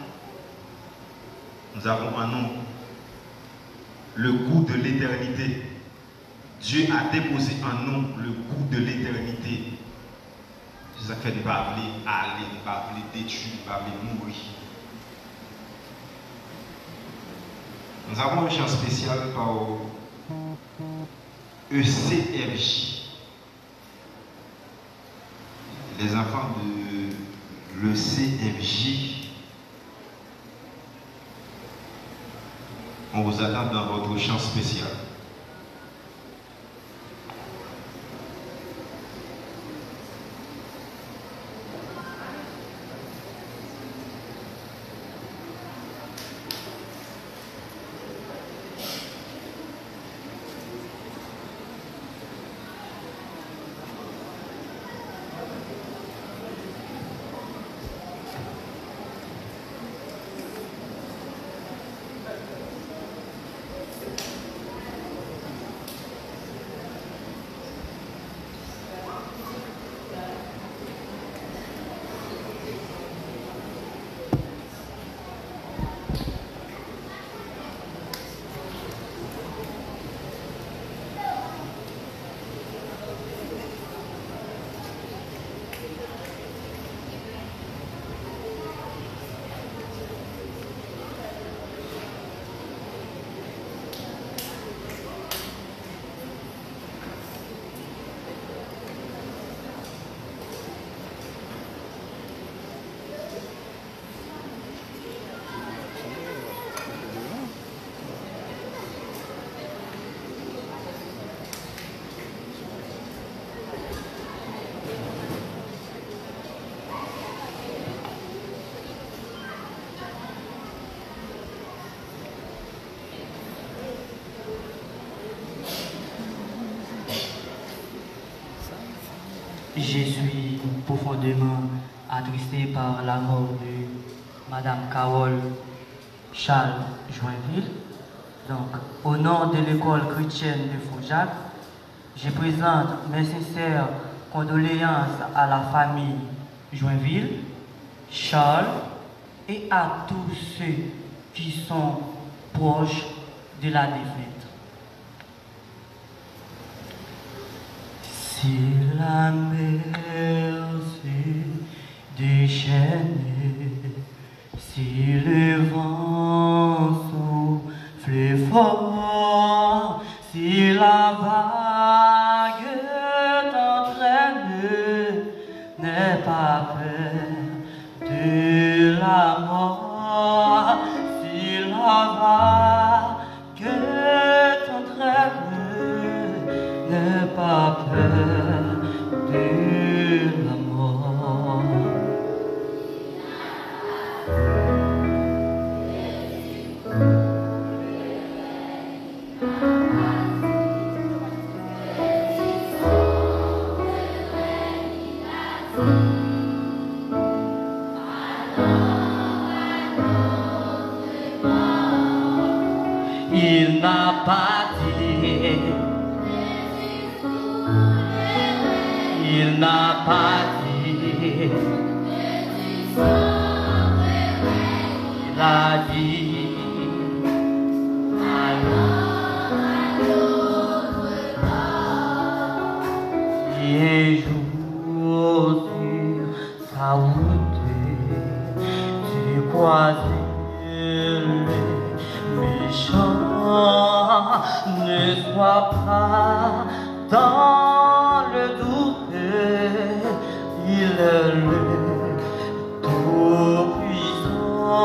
en nous le goût de l'éternité. Dieu a déposé en nous le goût de l'éternité. C'est ça qui fait de ne pas aller, de ne pas détruire, de ne pas mourir. Nous avons un chant spécial par ECFJ. Les enfants de l'ECFJ, on vous attend dans votre chant spécial. Je suis profondément attristé par la mort de Madame Carole Charles Joinville. Donc, au nom de l'école chrétienne de Faujac, je présente mes sincères condoléances à la famille Joinville, Charles et à tous ceux qui sont proches de la défunte. Si la mer s'est déchaînée, si le vent souffle fort, si la vague t'entraîne, n'aie pas peur de la mort. Si la vague t'entraîne, n'aie pas peur de la mort. Il n'a pas dit, il n'a pas dit, il a dit, un jour sur sa route, tu croises le méchant. Ne sois pas dans le doute, il est le Tout-Puissant.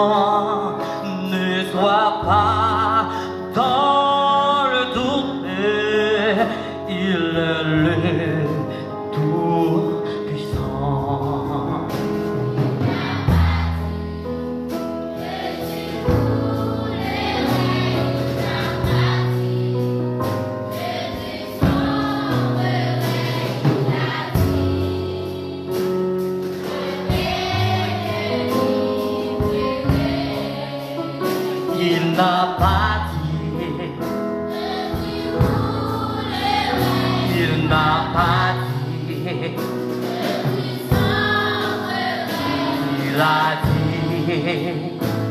Ne sois pas dans le doute, il est le Tout-Puissant. Il n'a pas dit, il n'a pas dit, il a dit,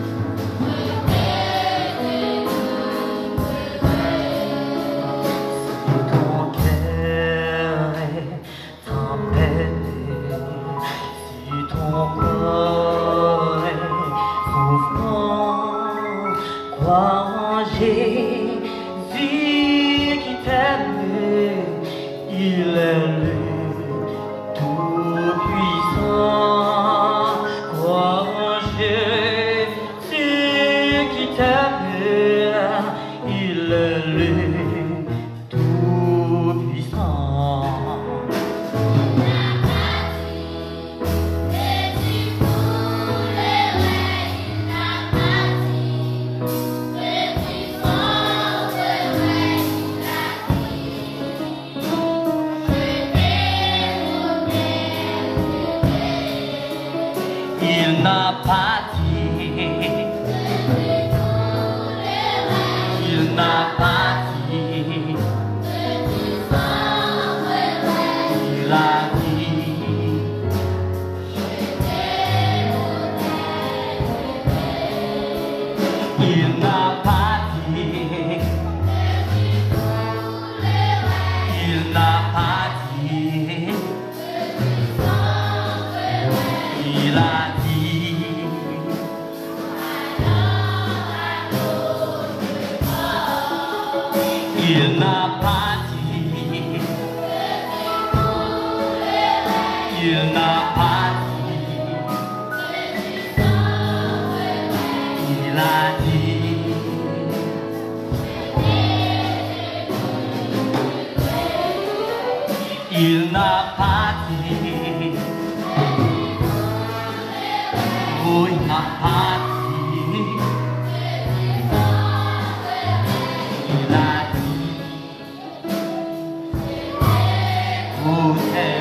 si ton cœur est en paix, si ton corps est souffrant, crois en Jésus. Il n'a pas dit, il a dit. Il n'a pas dit, oh il n'a pas dit, il a dit, oh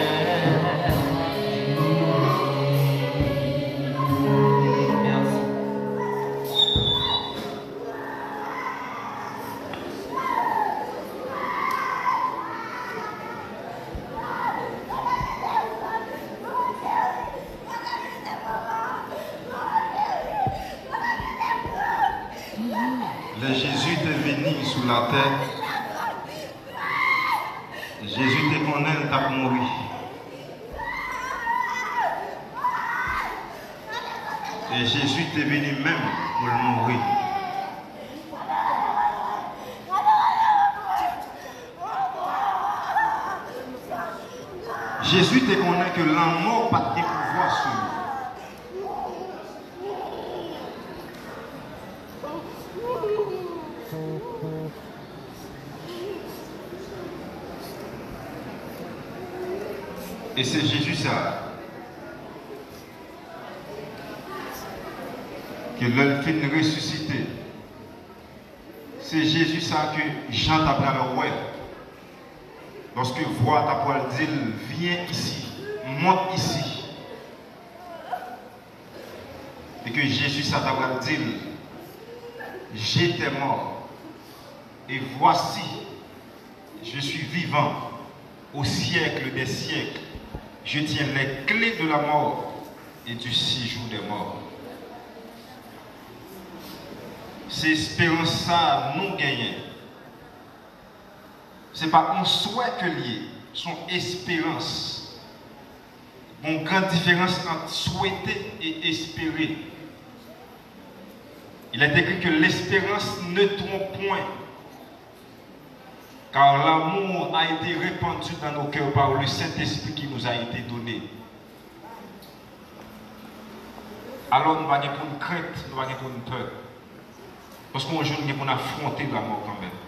Le Jésus est venu sur la terre. Jésus te connaît, t'a mouru. Et Jésus est venu même pour le mourir. Jésus te connaît que la mort n'a pas de pouvoir sur lui. Et c'est Jésus ça que l'œil fin ressuscité. C'est Jésus ça que Jean t'a pris le roi. Lorsque voix ta poil dit viens ici, monte ici. Et que Jésus ça t'a dit j'étais mort. Et voici, je suis vivant au siècle des siècles. Je tiens les clés de la mort et du séjour des morts. C'est espérance ça nous gagnons. Ce n'est pas un souhait que lié, son espérance. Une grande différence entre souhaiter et espérer. Il est écrit que l'espérance ne trompe point. Car l'amour a été répandu dans nos cœurs par le Saint-Esprit qui nous a été donné. Alors nous ne avons pas de crainte, nous n'avons pas de peur. Parce qu'on joue pour affronter la mort quand même.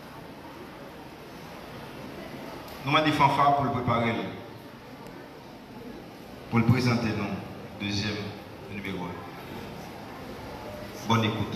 Nous avons des fanfares pour le préparer. Pour le présenter, non. Deuxième numéro 1. Bonne écoute.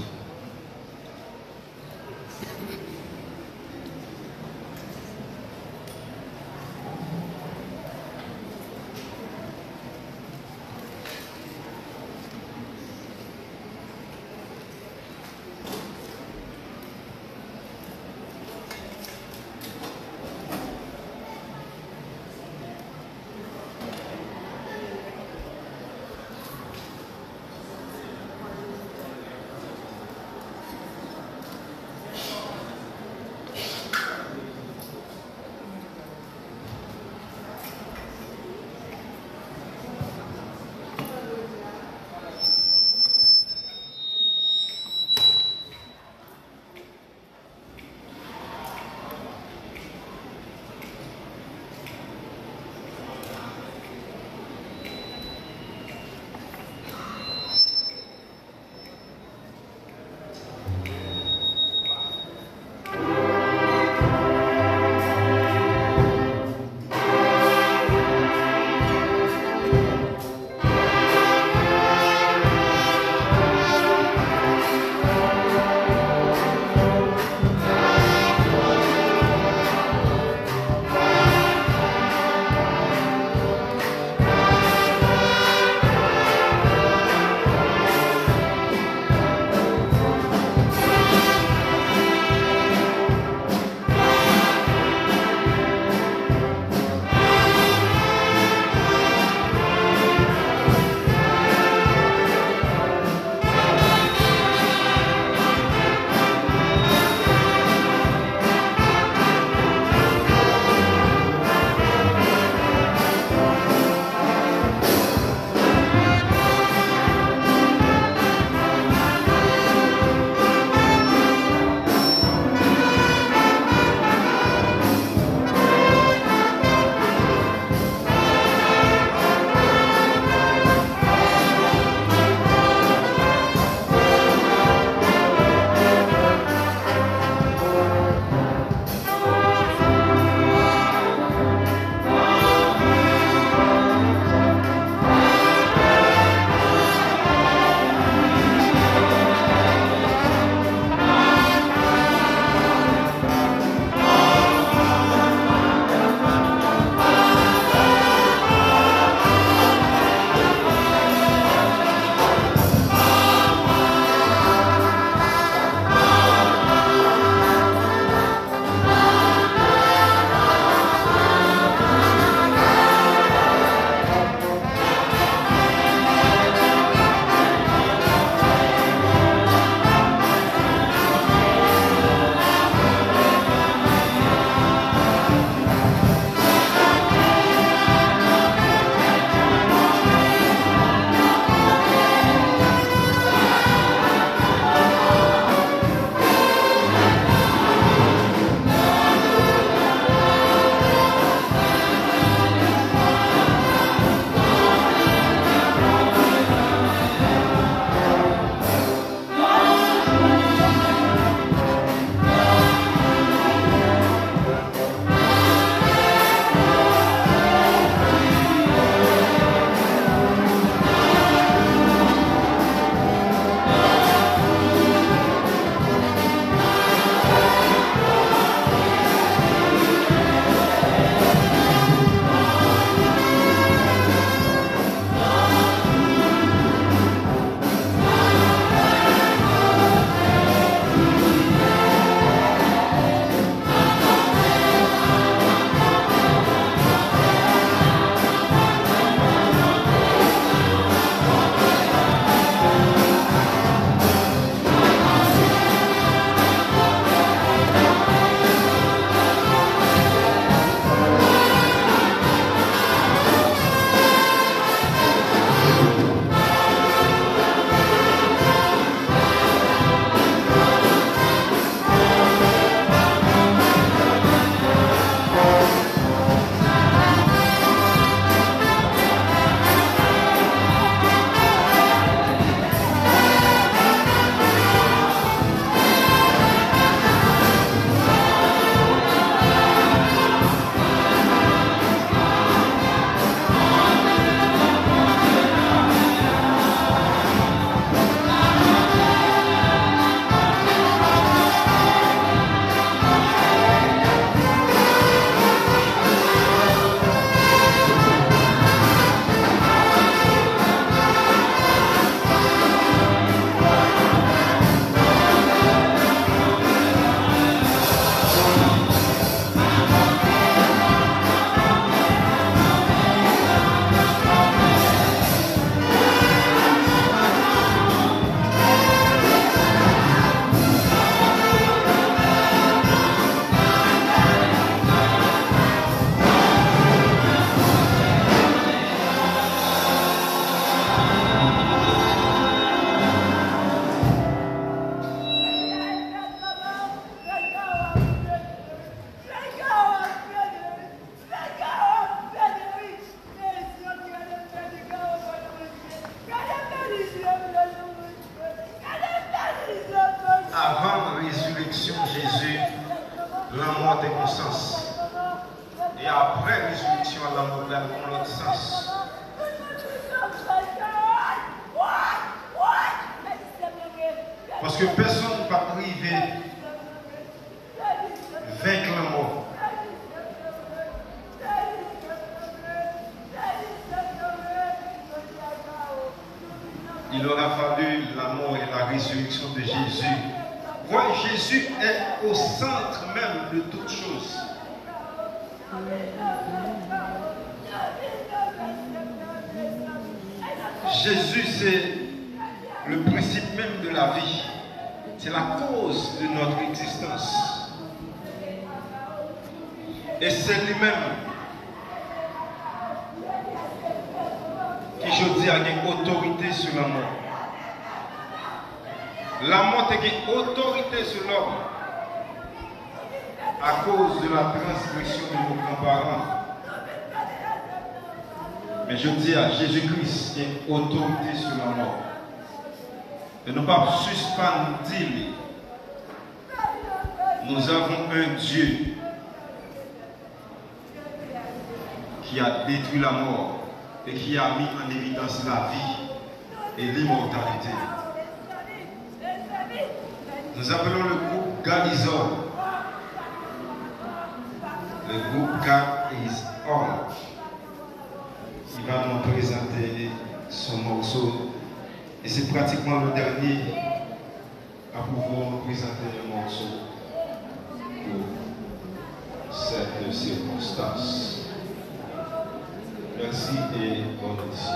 Et après résurrection, l'amour dans l'autre sens. Parce que personne ne va priver vaincre la mort. Il aura fallu la mort et la résurrection de Jésus. Ouais, Jésus est au centre même de toutes choses. Jésus, c'est le principe même de la vie. C'est la cause de notre existence. Et c'est lui-même qui, je dis, a une autorité sur la mort. La mort a une autorité sur l'homme à cause de la transgression de nos grands-parents. Mais je dis à Jésus-Christ qui a une autorité sur la mort. Et ne pas suspendre, dire, nous avons un Dieu qui a détruit la mort et qui a mis en évidence la vie et l'immortalité. Nous appelons le groupe Galizol. Le groupe God is All. Il va nous présenter son morceau. Et c'est pratiquement le dernier à pouvoir nous présenter un morceau pour cette circonstance. Merci et bonne audition.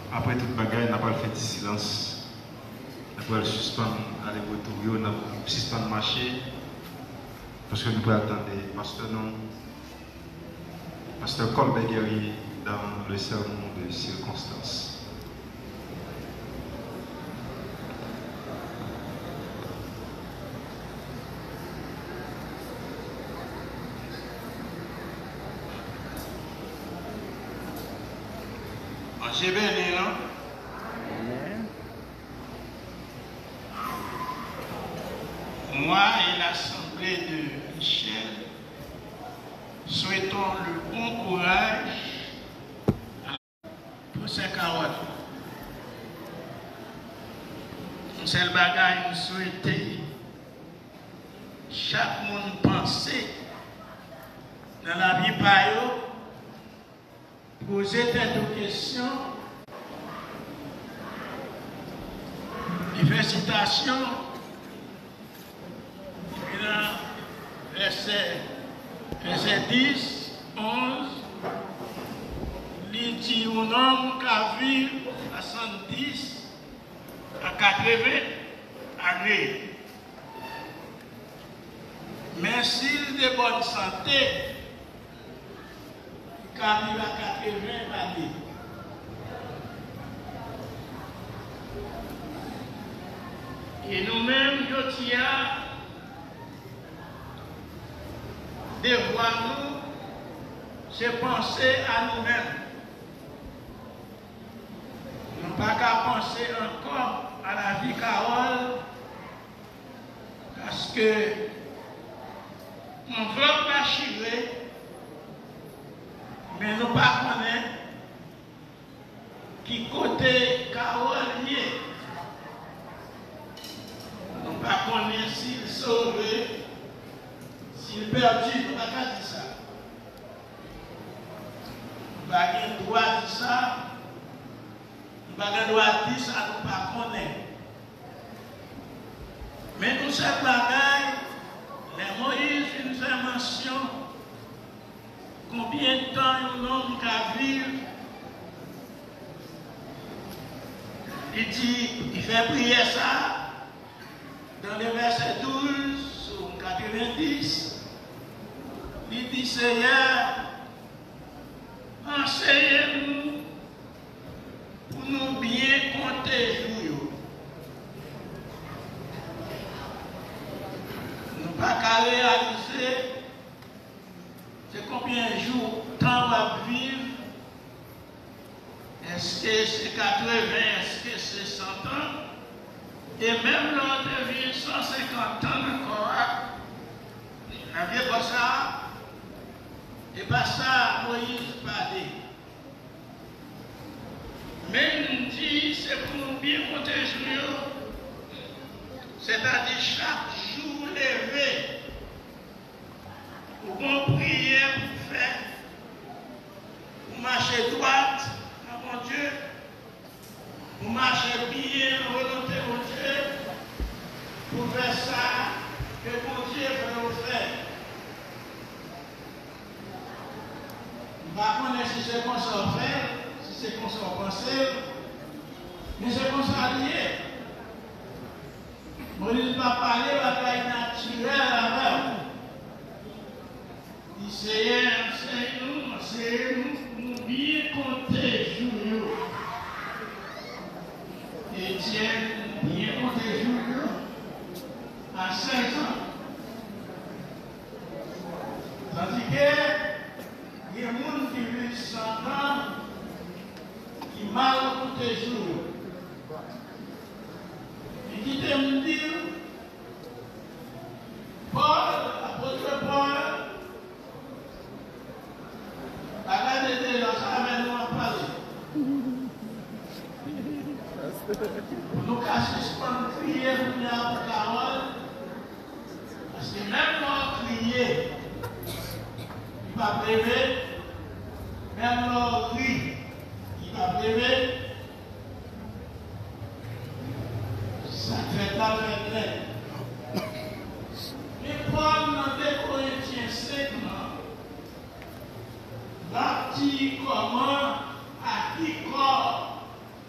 après toute bagaille, on n'a pas fait de silence. Après, suspendre, aller retourner, on a suspendre marcher. Parce que nous pouvons attendre Pasteur Colbert-Guerrier dans le sermon de circonstance. J'ai béni, non? Moi et l'Assemblée de Michel souhaitons le bon courage pour ces carottes. C'est le bagage nous souhaiter chaque monde penser dans la vie par eux, poser des questions, il fait citation, et là, verset 10, 11, il dit un homme qui a vécu à 110 à 80 années. Mais s'il est de bonne santé, il arrive à 80 années. Et nous-mêmes, nous devoir nous, c'est penser à nous-mêmes. Nous n'avons pas qu'à penser encore à la vie Carole, parce que on veut pas chirer, mais nous ne pas connaître qui côté Carole lié. Nous ne pas connaître s'il sauvé, s'il perdu, nous ne pas dire ça. Nous n'avons pas le droit de dire ça. Nous n'avons pas le droit de dire ça, nous ne pas connaître. Mais nous sommes bagaille, les Moïse nous fait mention combien de temps un homme qui vivre. Il dit, il fait prier ça dans le verset 12 sur 90. Il dit, Seigneur, enseignez-nous pour nous bien compter jours. Nous pas qu'à réaliser c'est combien de jours temps va vivre. Est-ce que c'est 80, est-ce que c'est 100 ans? Et même l'on devient 150 ans encore. N'avez pas ça? Et pas ça, Moïse parlait. Mais il dit, c'est pour nous bien compter jours. C'est-à-dire chaque jour levé. Pour qu'on prie, pour faire. Pour marcher droite, mon Dieu. Pour marcher bien, volonté, mon Dieu. Pour faire ça, que mon Dieu veut nous faire. Par contre, si c'est qu'on s'en fait, si c'est qu'on s'en pense, mais c'est qu'on s'en lié. Moïse va parler de la taille naturelle avant. Il Seigneur, enseigne-nous, nous bien compter jours. Étienne, bien compter jours. À 5 ans. Tandis que, il y a des gens qui vivent 100 ans, qui mal compter jours. Et qui t'aime dire, Paul, l'apôtre Paul, regardez là, ça va nous en parler. Nous cacher ce qu'on crier pour la parole, parce que même quand on crier, il va pleurer, même quand on crie, il va pleurer. Ça fait la fête. Mais Paul, dans 2 Corinthiens 5, là, dit comment à qui corps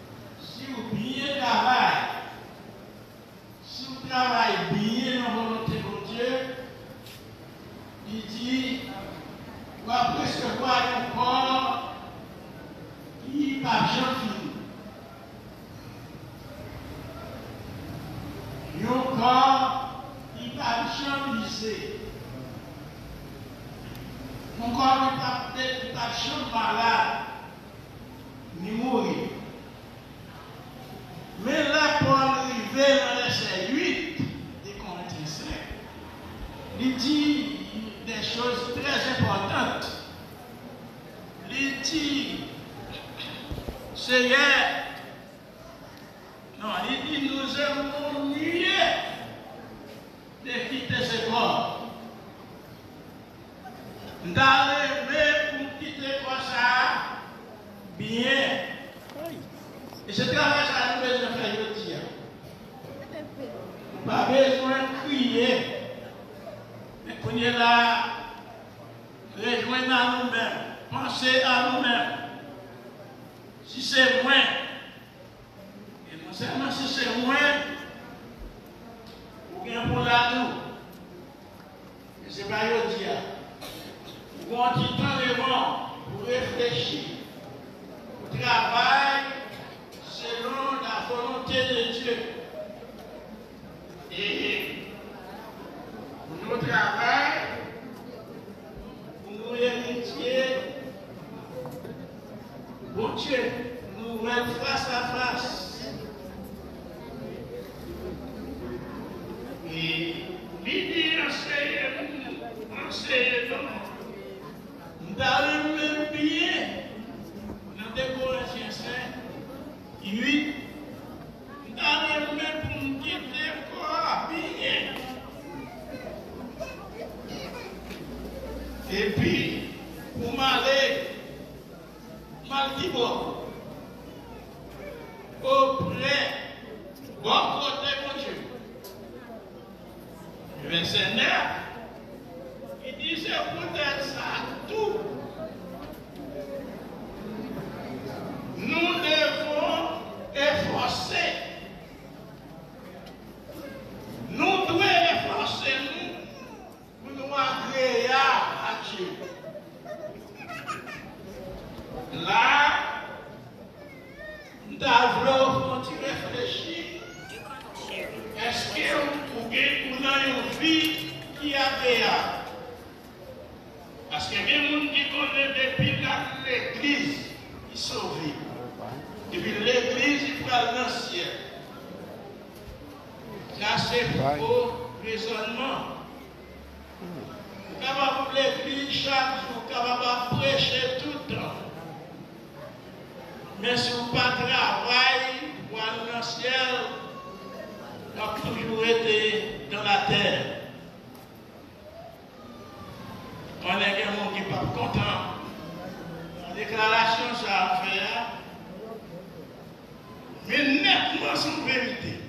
blessé. Mon corps n'est pas chaud malade, ni mourir. Mais là, pour arriver dans verset 8 des Corinthiens 5, il dit des choses très importantes. Il dit, Seigneur, non, il dit, nous aimons mieux de quitter ce corps. D'arriver pour quitter quoi ça, bien. Et ce travail, ça nous besoin de faire le dire. Pas besoin de crier. Mais qu'on est là, rejoindre à nous-mêmes, penser à nous-mêmes. Si c'est moins, et non seulement si c'est moins, ou bien pour la nous, mais c'est pas le dire. Ou on dit temps devant pour réfléchir, pour travailler selon la volonté de Dieu. Et pour nous travailler, pour nous héritier, bon Dieu, nous mettre face à face. Et l'idée enseigne-nous. Nous allons même bien dans des Corinthiens 5, 8. Nous allons même pour nous quitter corps bien. Et puis, pour m'aller, bon, auprès, bon côté mon Dieu. Verset 9, il dit c'est peut-être ça tout. Nous devons efforcer. Nous devons efforcer nous pour nous agréer à Dieu. Là, nous avons réfléchi. Est-ce que nous avons une vie qui a agréable? Parce que les gens qui connaissent depuis l'église, ils sont sauvés. Depuis l'église, ils parlent dans le ciel. Là, c'est faux raisonnement. Vous capable l'église chaque jour, capable de prêcher tout le temps. Mais si vous ne travaillez pas, vous allez dans le ciel, vous avez toujours été dans la terre. On est des gens qui ne sont pas contents. La déclaration, ça a fait. Mais nettement, c'est une vérité.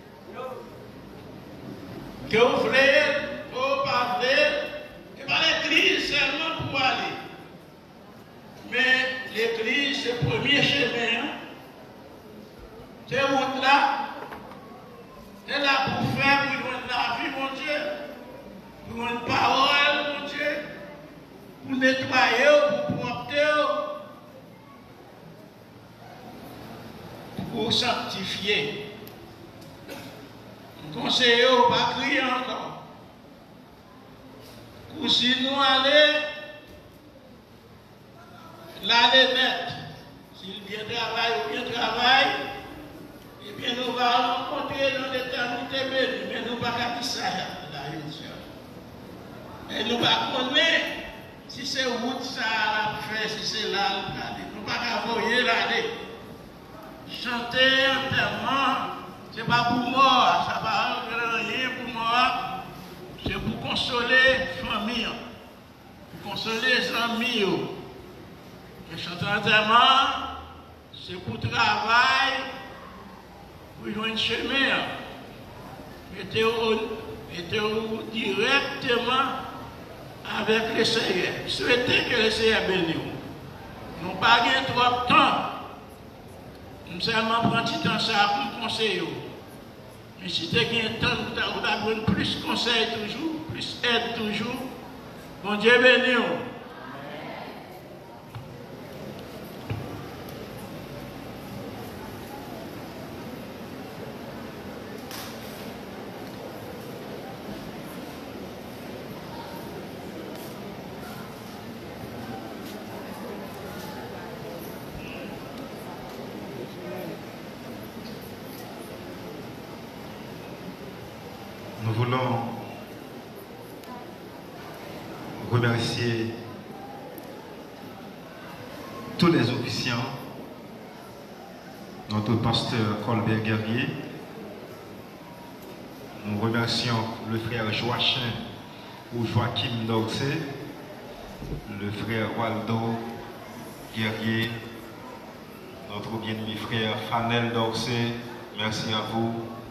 Que vous voulez, ou pas voulez, et pas l'église seulement pour aller. Mais l'église, c'est le premier chemin. C'est route là. C'est là pour faire, pour la vie, mon Dieu. Pour une parole, mon Dieu. Pour nettoyer, pour propter, pour sanctifier. Nous conseillons, pas crier encore. Pour si nous allons, l'aller net. S'il bien travaille ou bien travaille, eh bien nous allons rencontrer dans l'éternité bénie. Mais nous ne pouvons pas dire ça là, et nous ne pouvons pas connaître si c'est route ça à faire, si c'est là, nous ne pouvons pas voyer l'aller. Chanter enterrement, ce n'est pas pour moi, ça ne va rien pour moi, c'est pour consoler la famille, pour consoler les amis. Le chanter enterrement, c'est pour travailler, pour jouer un chemin. Mettez-vous directement avec le Seigneur. Souhaitez que le Seigneur bénisse. Nous n'avons pas trop de temps. Nous seulement prendre un petit temps ça pour nous conseiller. Mais si tu as un temps, vous avez plus de conseils toujours, plus d'aide toujours. Bon Dieu bénisse. voulons remercier tous les officiants, notre pasteur Colbert Guerrier. Nous remercions le frère Joachim ou Joachim Dorcé, le frère Waldo Guerrier, notre bien-aimé frère Fanel Dorcé, merci à vous.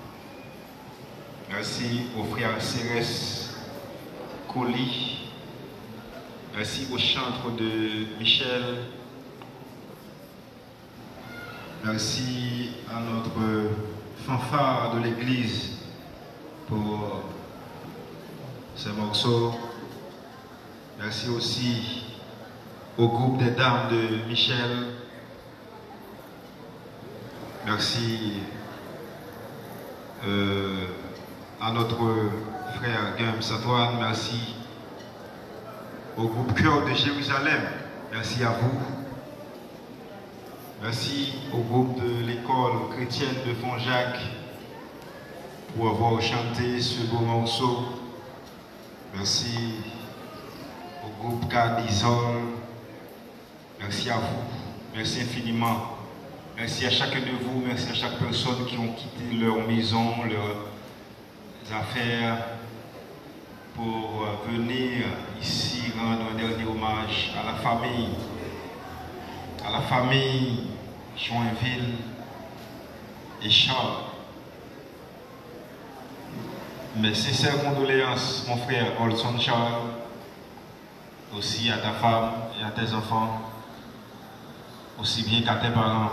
Merci au frère Cérès Colli. Merci au chantre de Michel. Merci à notre fanfare de l'église pour ces morceaux. Merci aussi au groupe des dames de Michel. Merci à notre frère Guillaume Satoine. Merci au groupe Cœur de Jérusalem. Merci à vous. Merci au groupe de l'école chrétienne de Fonjacques pour avoir chanté ce beau morceau. Merci au groupe Cardisol. Merci à vous. Merci infiniment. Merci à chacun de vous. Merci à chaque personne qui ont quitté leur maison, leurs affaires pour venir ici rendre un dernier hommage à la famille Joinville et Charles. Mes sincères condoléances, mon frère Olson Charles, aussi à ta femme et à tes enfants, aussi bien qu'à tes parents,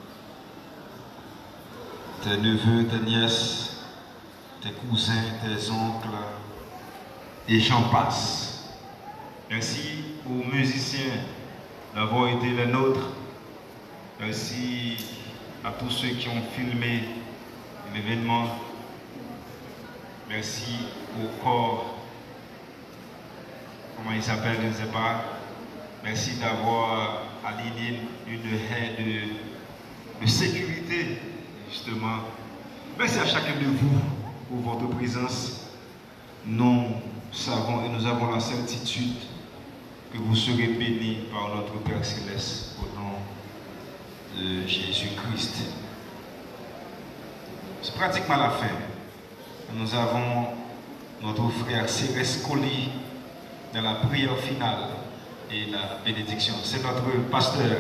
tes neveux, tes nièces, tes cousins, tes oncles, et j'en passe. Merci aux musiciens d'avoir été les nôtres. Merci à tous ceux qui ont filmé l'événement. Merci au corps, comment il s'appelle, je ne sais pas. Merci d'avoir aligné une haie de sécurité, justement. Merci à chacun de vous pour votre présence. Nous savons et nous avons la certitude que vous serez bénis par notre Père Céleste au nom de Jésus-Christ. C'est pratiquement la fin. Nous avons notre frère Cérès Colli dans la prière finale et la bénédiction. C'est notre pasteur.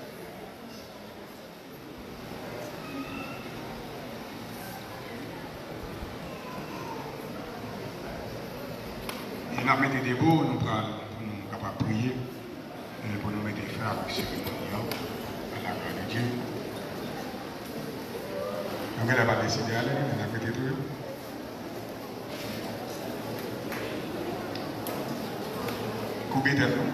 On a mis des debout, nous sommes capables de prier pour nous mettre des frères avec cérémonie à la gloire de Dieu. On ne va pas décider d'aller, on a fait tout. Coupez tête nous.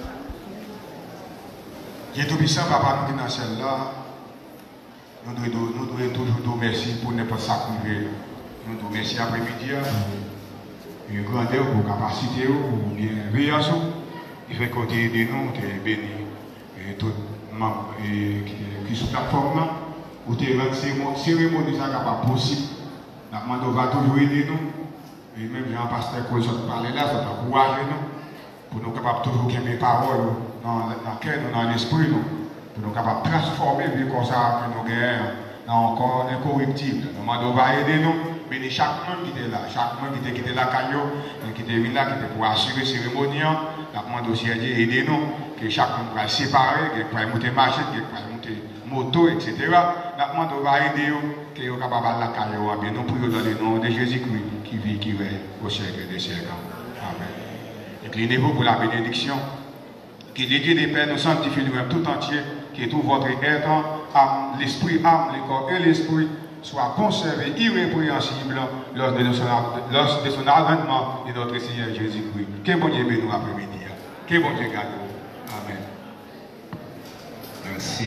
Dieu tout-puissant, Papa, nous dans le ciel là, nous devons toujours dire merci pour n'importe ça qui arrive. Nous devons merci après-midi. Une grandeur pour capacité ou bien bienveillance, il fait qu'on t'ait aidé nous, t'es béni. Et tout membres qui sont plateforme, ou t'es rendu cérémonie ça capable possible. La demande va toujours aider nous. Et même Jean-Pasteur Cole parler là, ça va encourager nous. Pour nous capables toujours gagner les paroles dans le cœur, dans l'esprit, pour nous capables de transformer vie comme ça que nous gagnons dans un corps incorruptible. La demande va aider nous. Mais chaque monde qui était là, chaque monde qui était quitté la caillou, qui était venu là, qui était pour assurer la cérémonie, la demande aussi à Dieu aider nous, que chaque monde va séparer, qu'il va monter machine, qu'il va monter moto, etc. La demande va aider nous, qu'il soit capable de la caillou. Bien nous prions dans le nom de Jésus-Christ qui vit, qui règne au siècle des siècles. Amen. Inclinez-vous pour la bénédiction. Que les dieux des Pères nous sanctifient nous-mêmes tout entier, que tout votre être, âme, l'esprit, le corps et l'esprit soit conservé irrépréhensible lors de son avènement de notre Seigneur Jésus-Christ. Que bon Dieu bénisse nous après-midi. Que bon Dieu garde nous. Amen. Merci.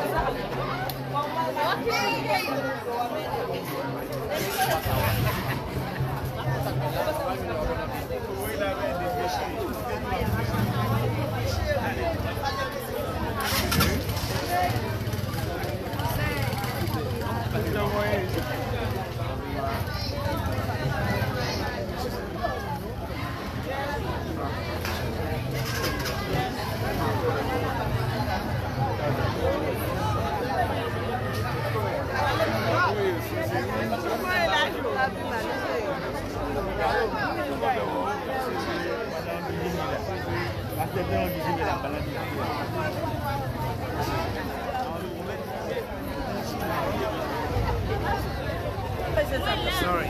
Sorry.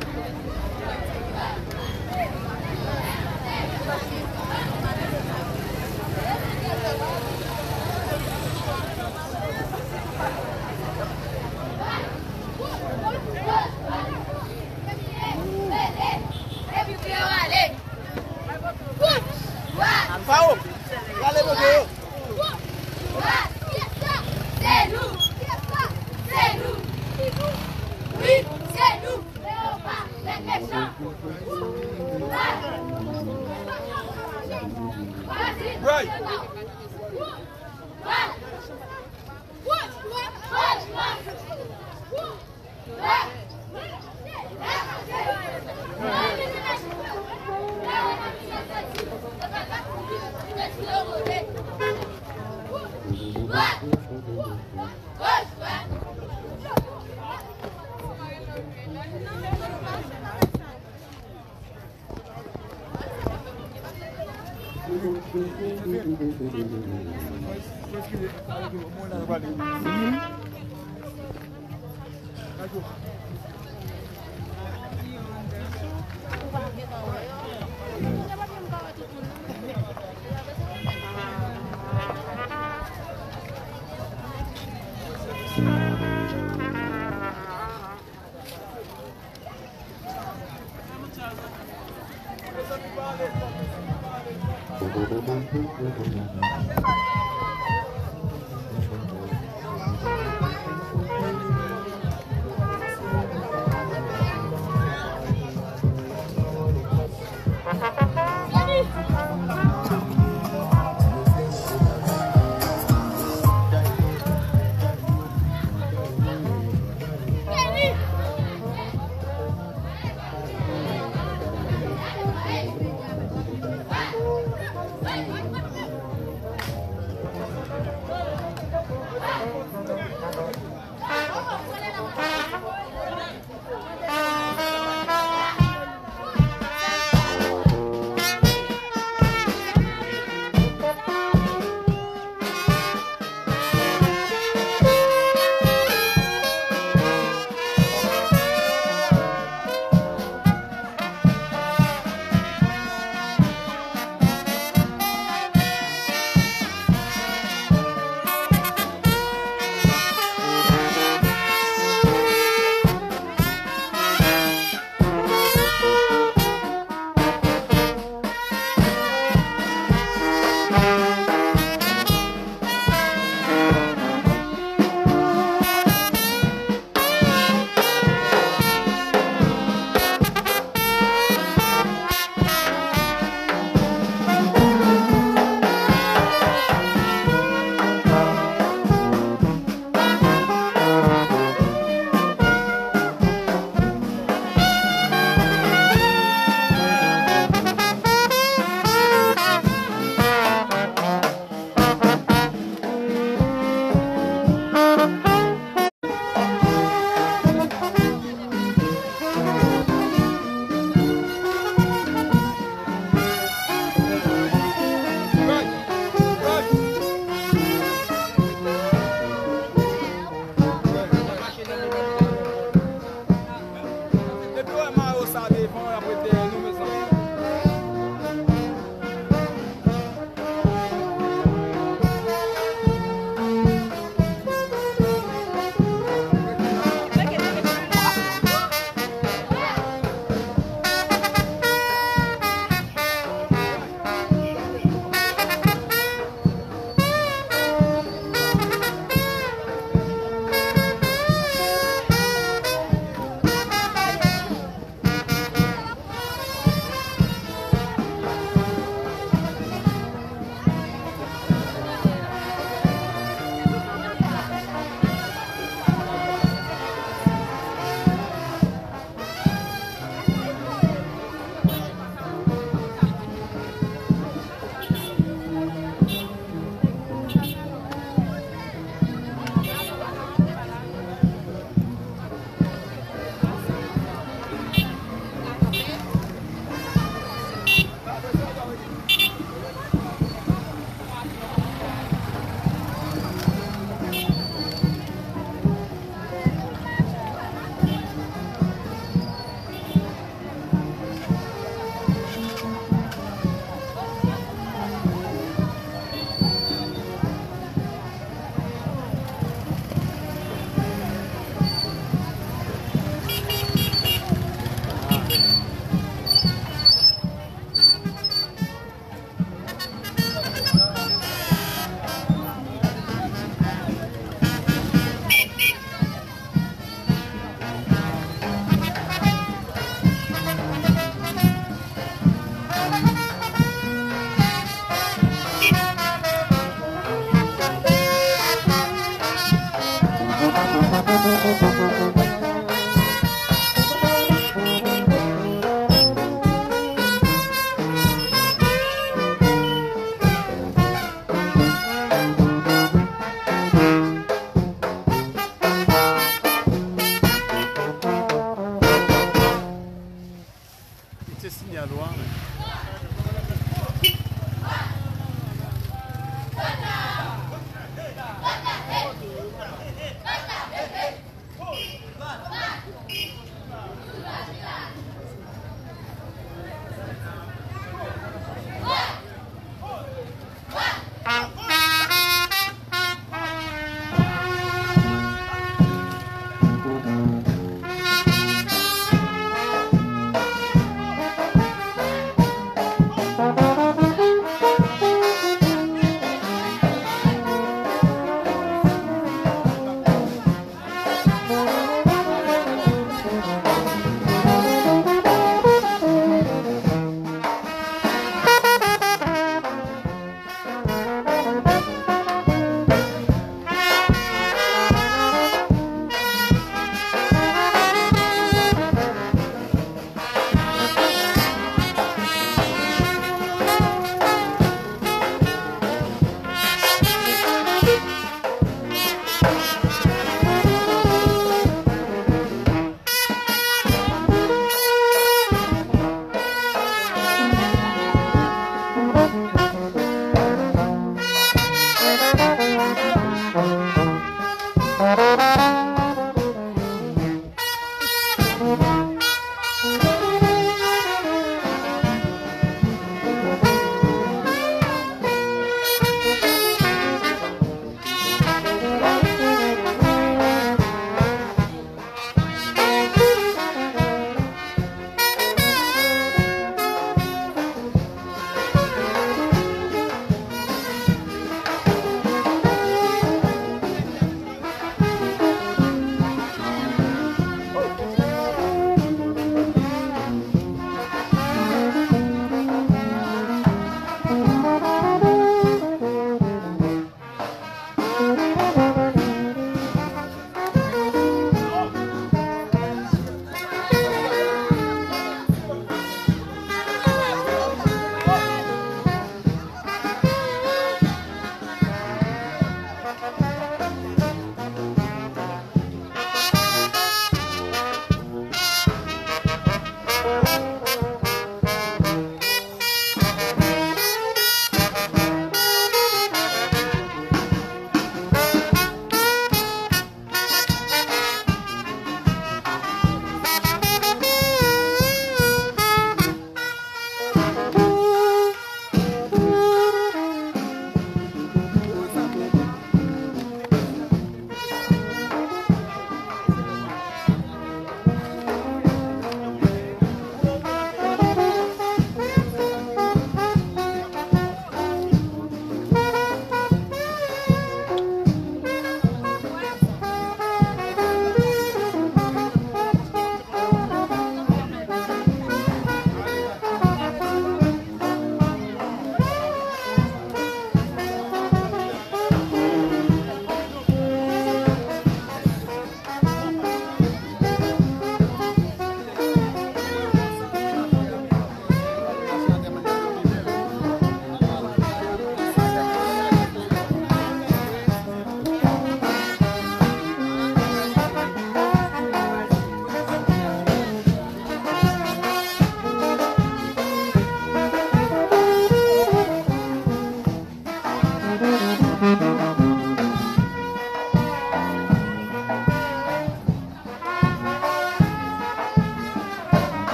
Pao, allez mon Dieu. C'est nous. C'est nous. Oui, c'est nous. Léopard, les méchants. Right.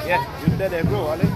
Yeah, you there, go, allez.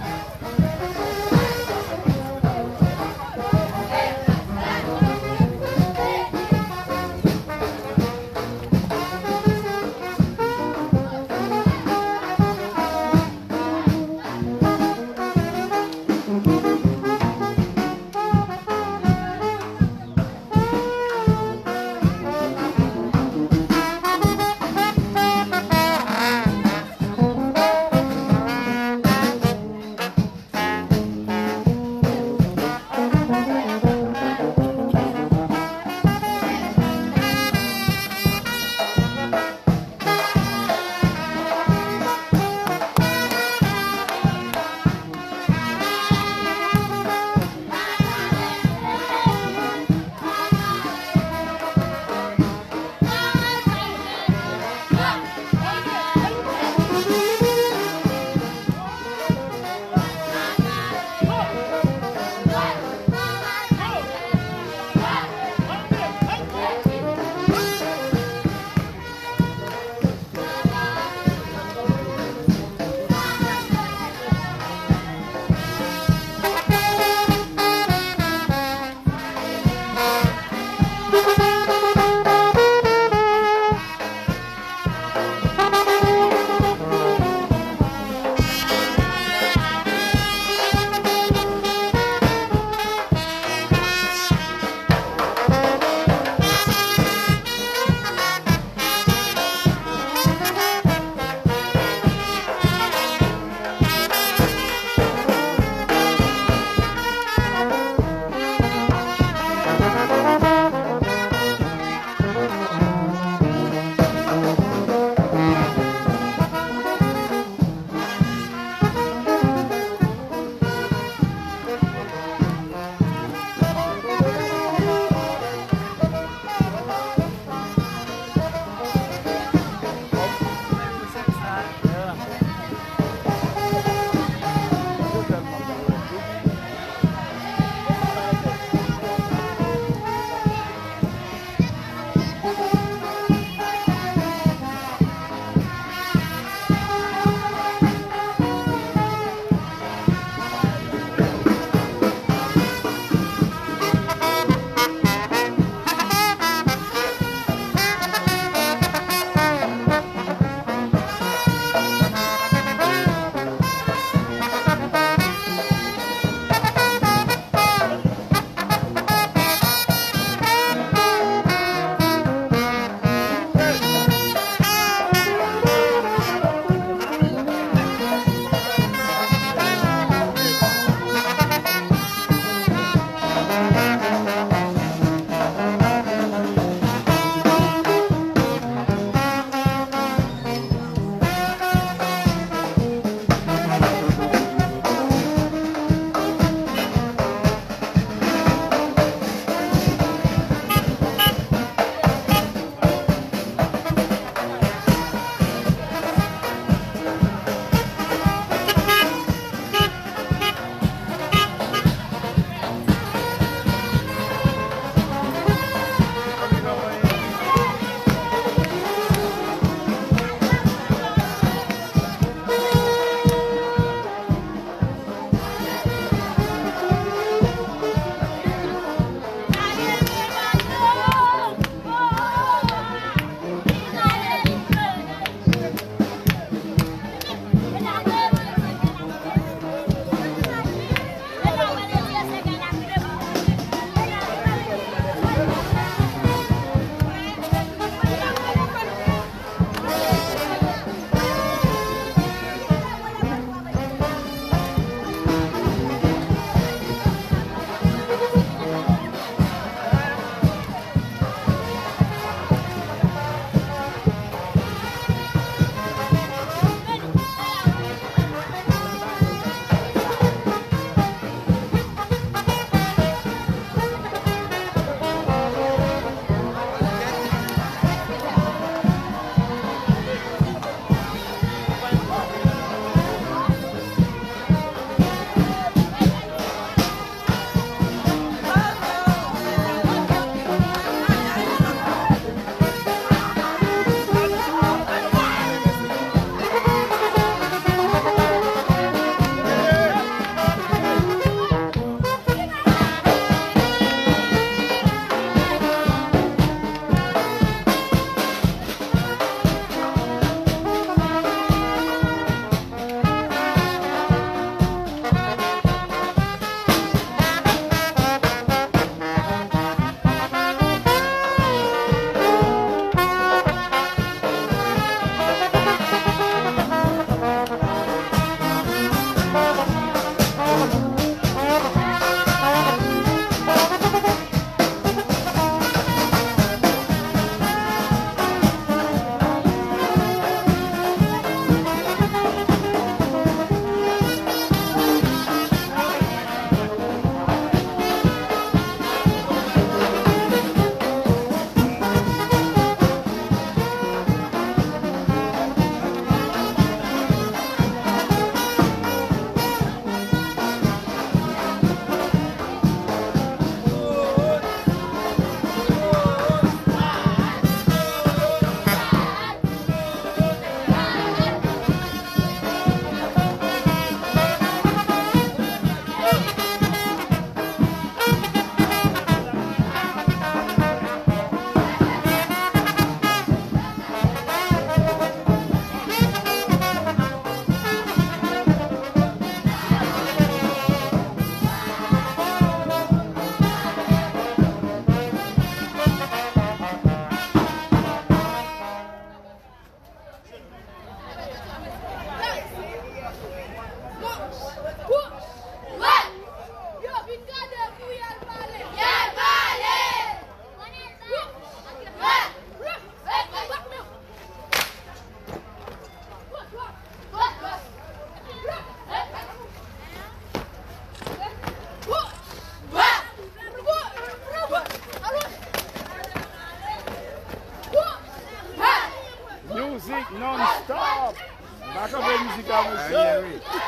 après musique à monsieur.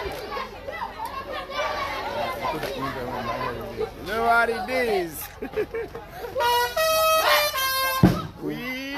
You know what it is. Oui.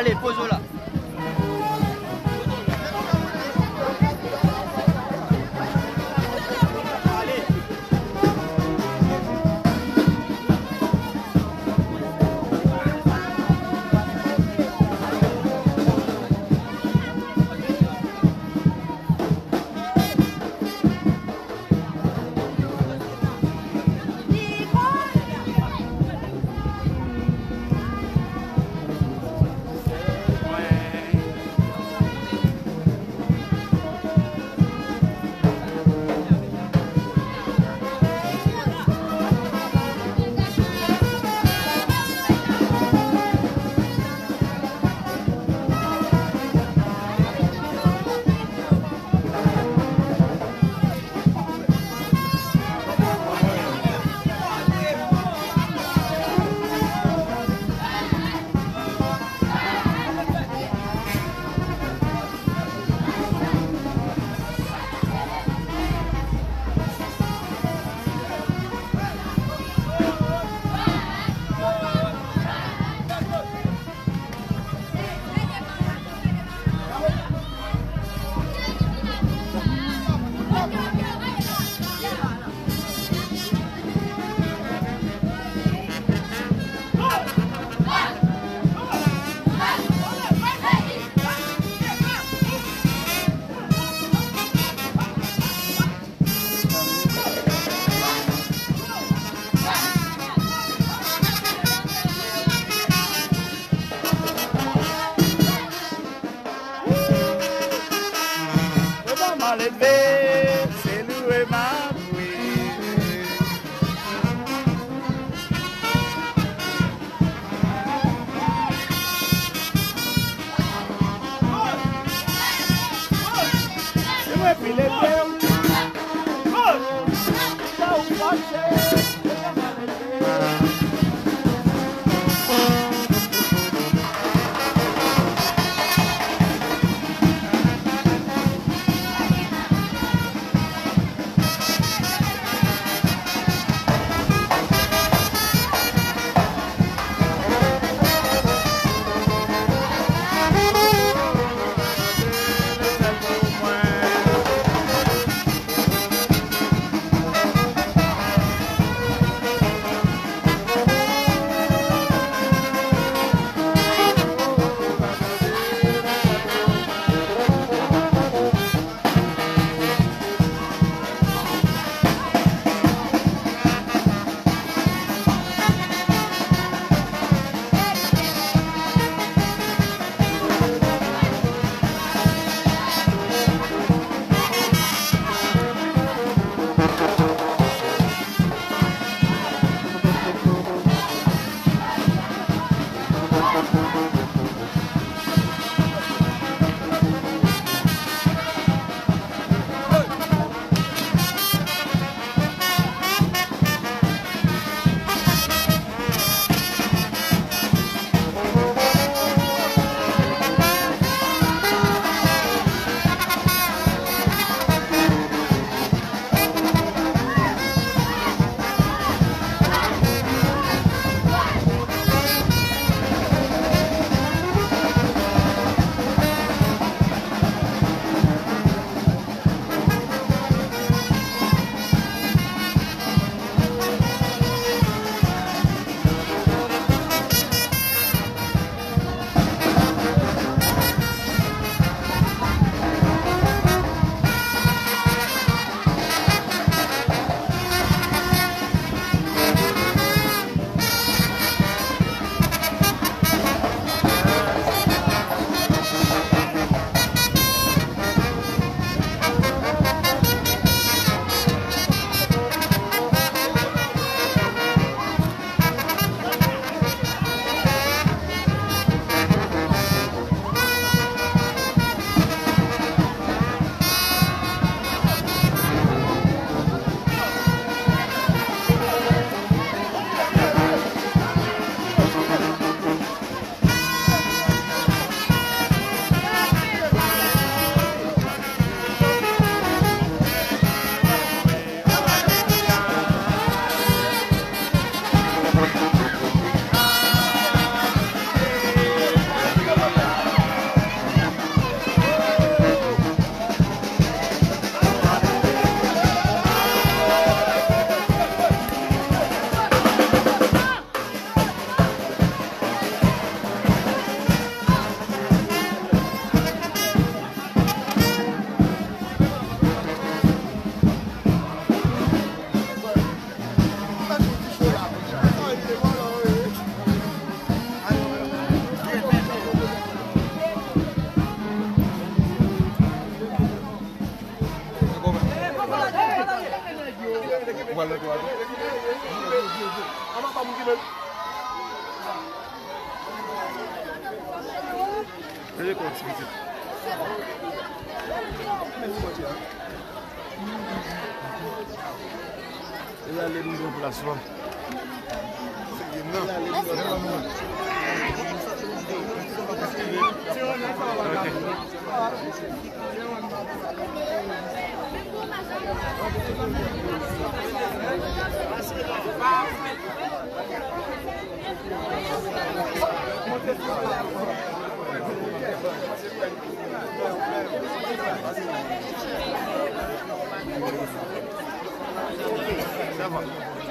Allez, pose là. pas le droit. On va pas mourir. Je continue. Il a les nouveaux placements. Ça va.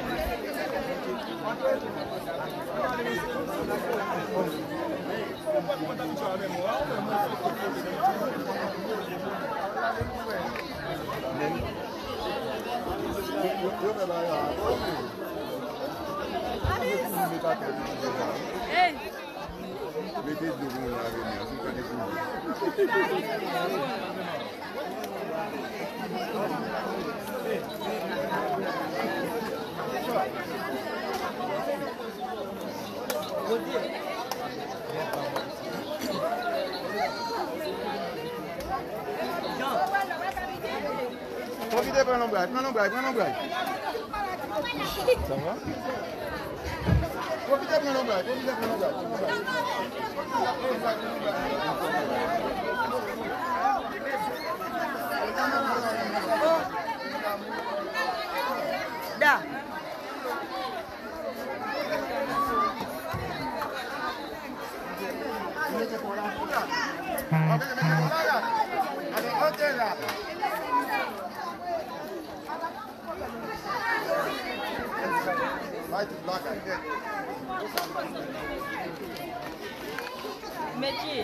Hey! Profitez, prends l'ombrage. Ça va? Profitez, prends l'ombrage. Da. Métier,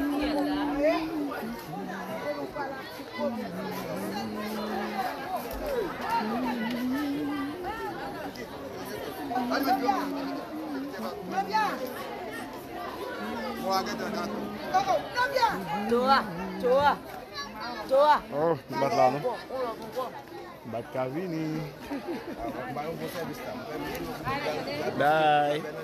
Toa. Oh, bat là, non? Bat Kavini. Bye.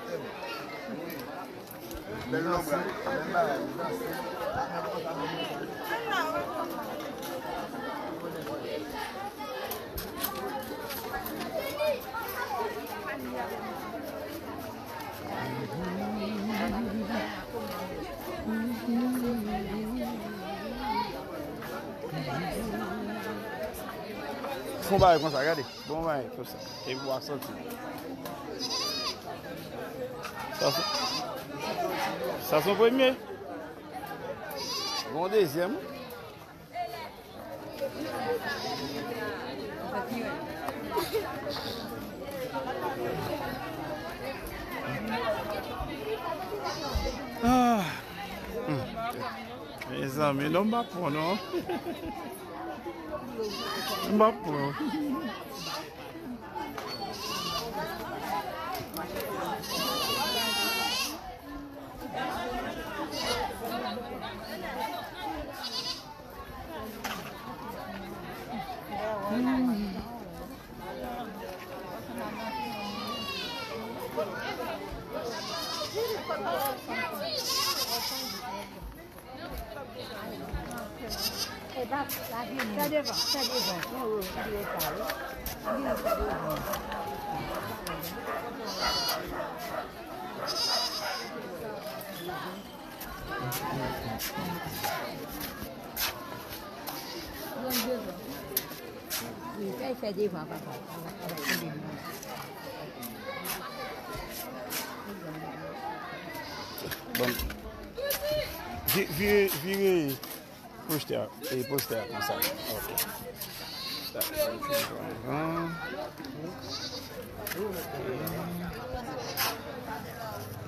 Bon bail comme ça, regardez. Bon bail comme ça. Et vous à sortir. Ça son premier. Bon deuxième. Ah. Mes amis, non pas pour non. Pas pour. Bon. Virez poster et poster comme ça. Ok.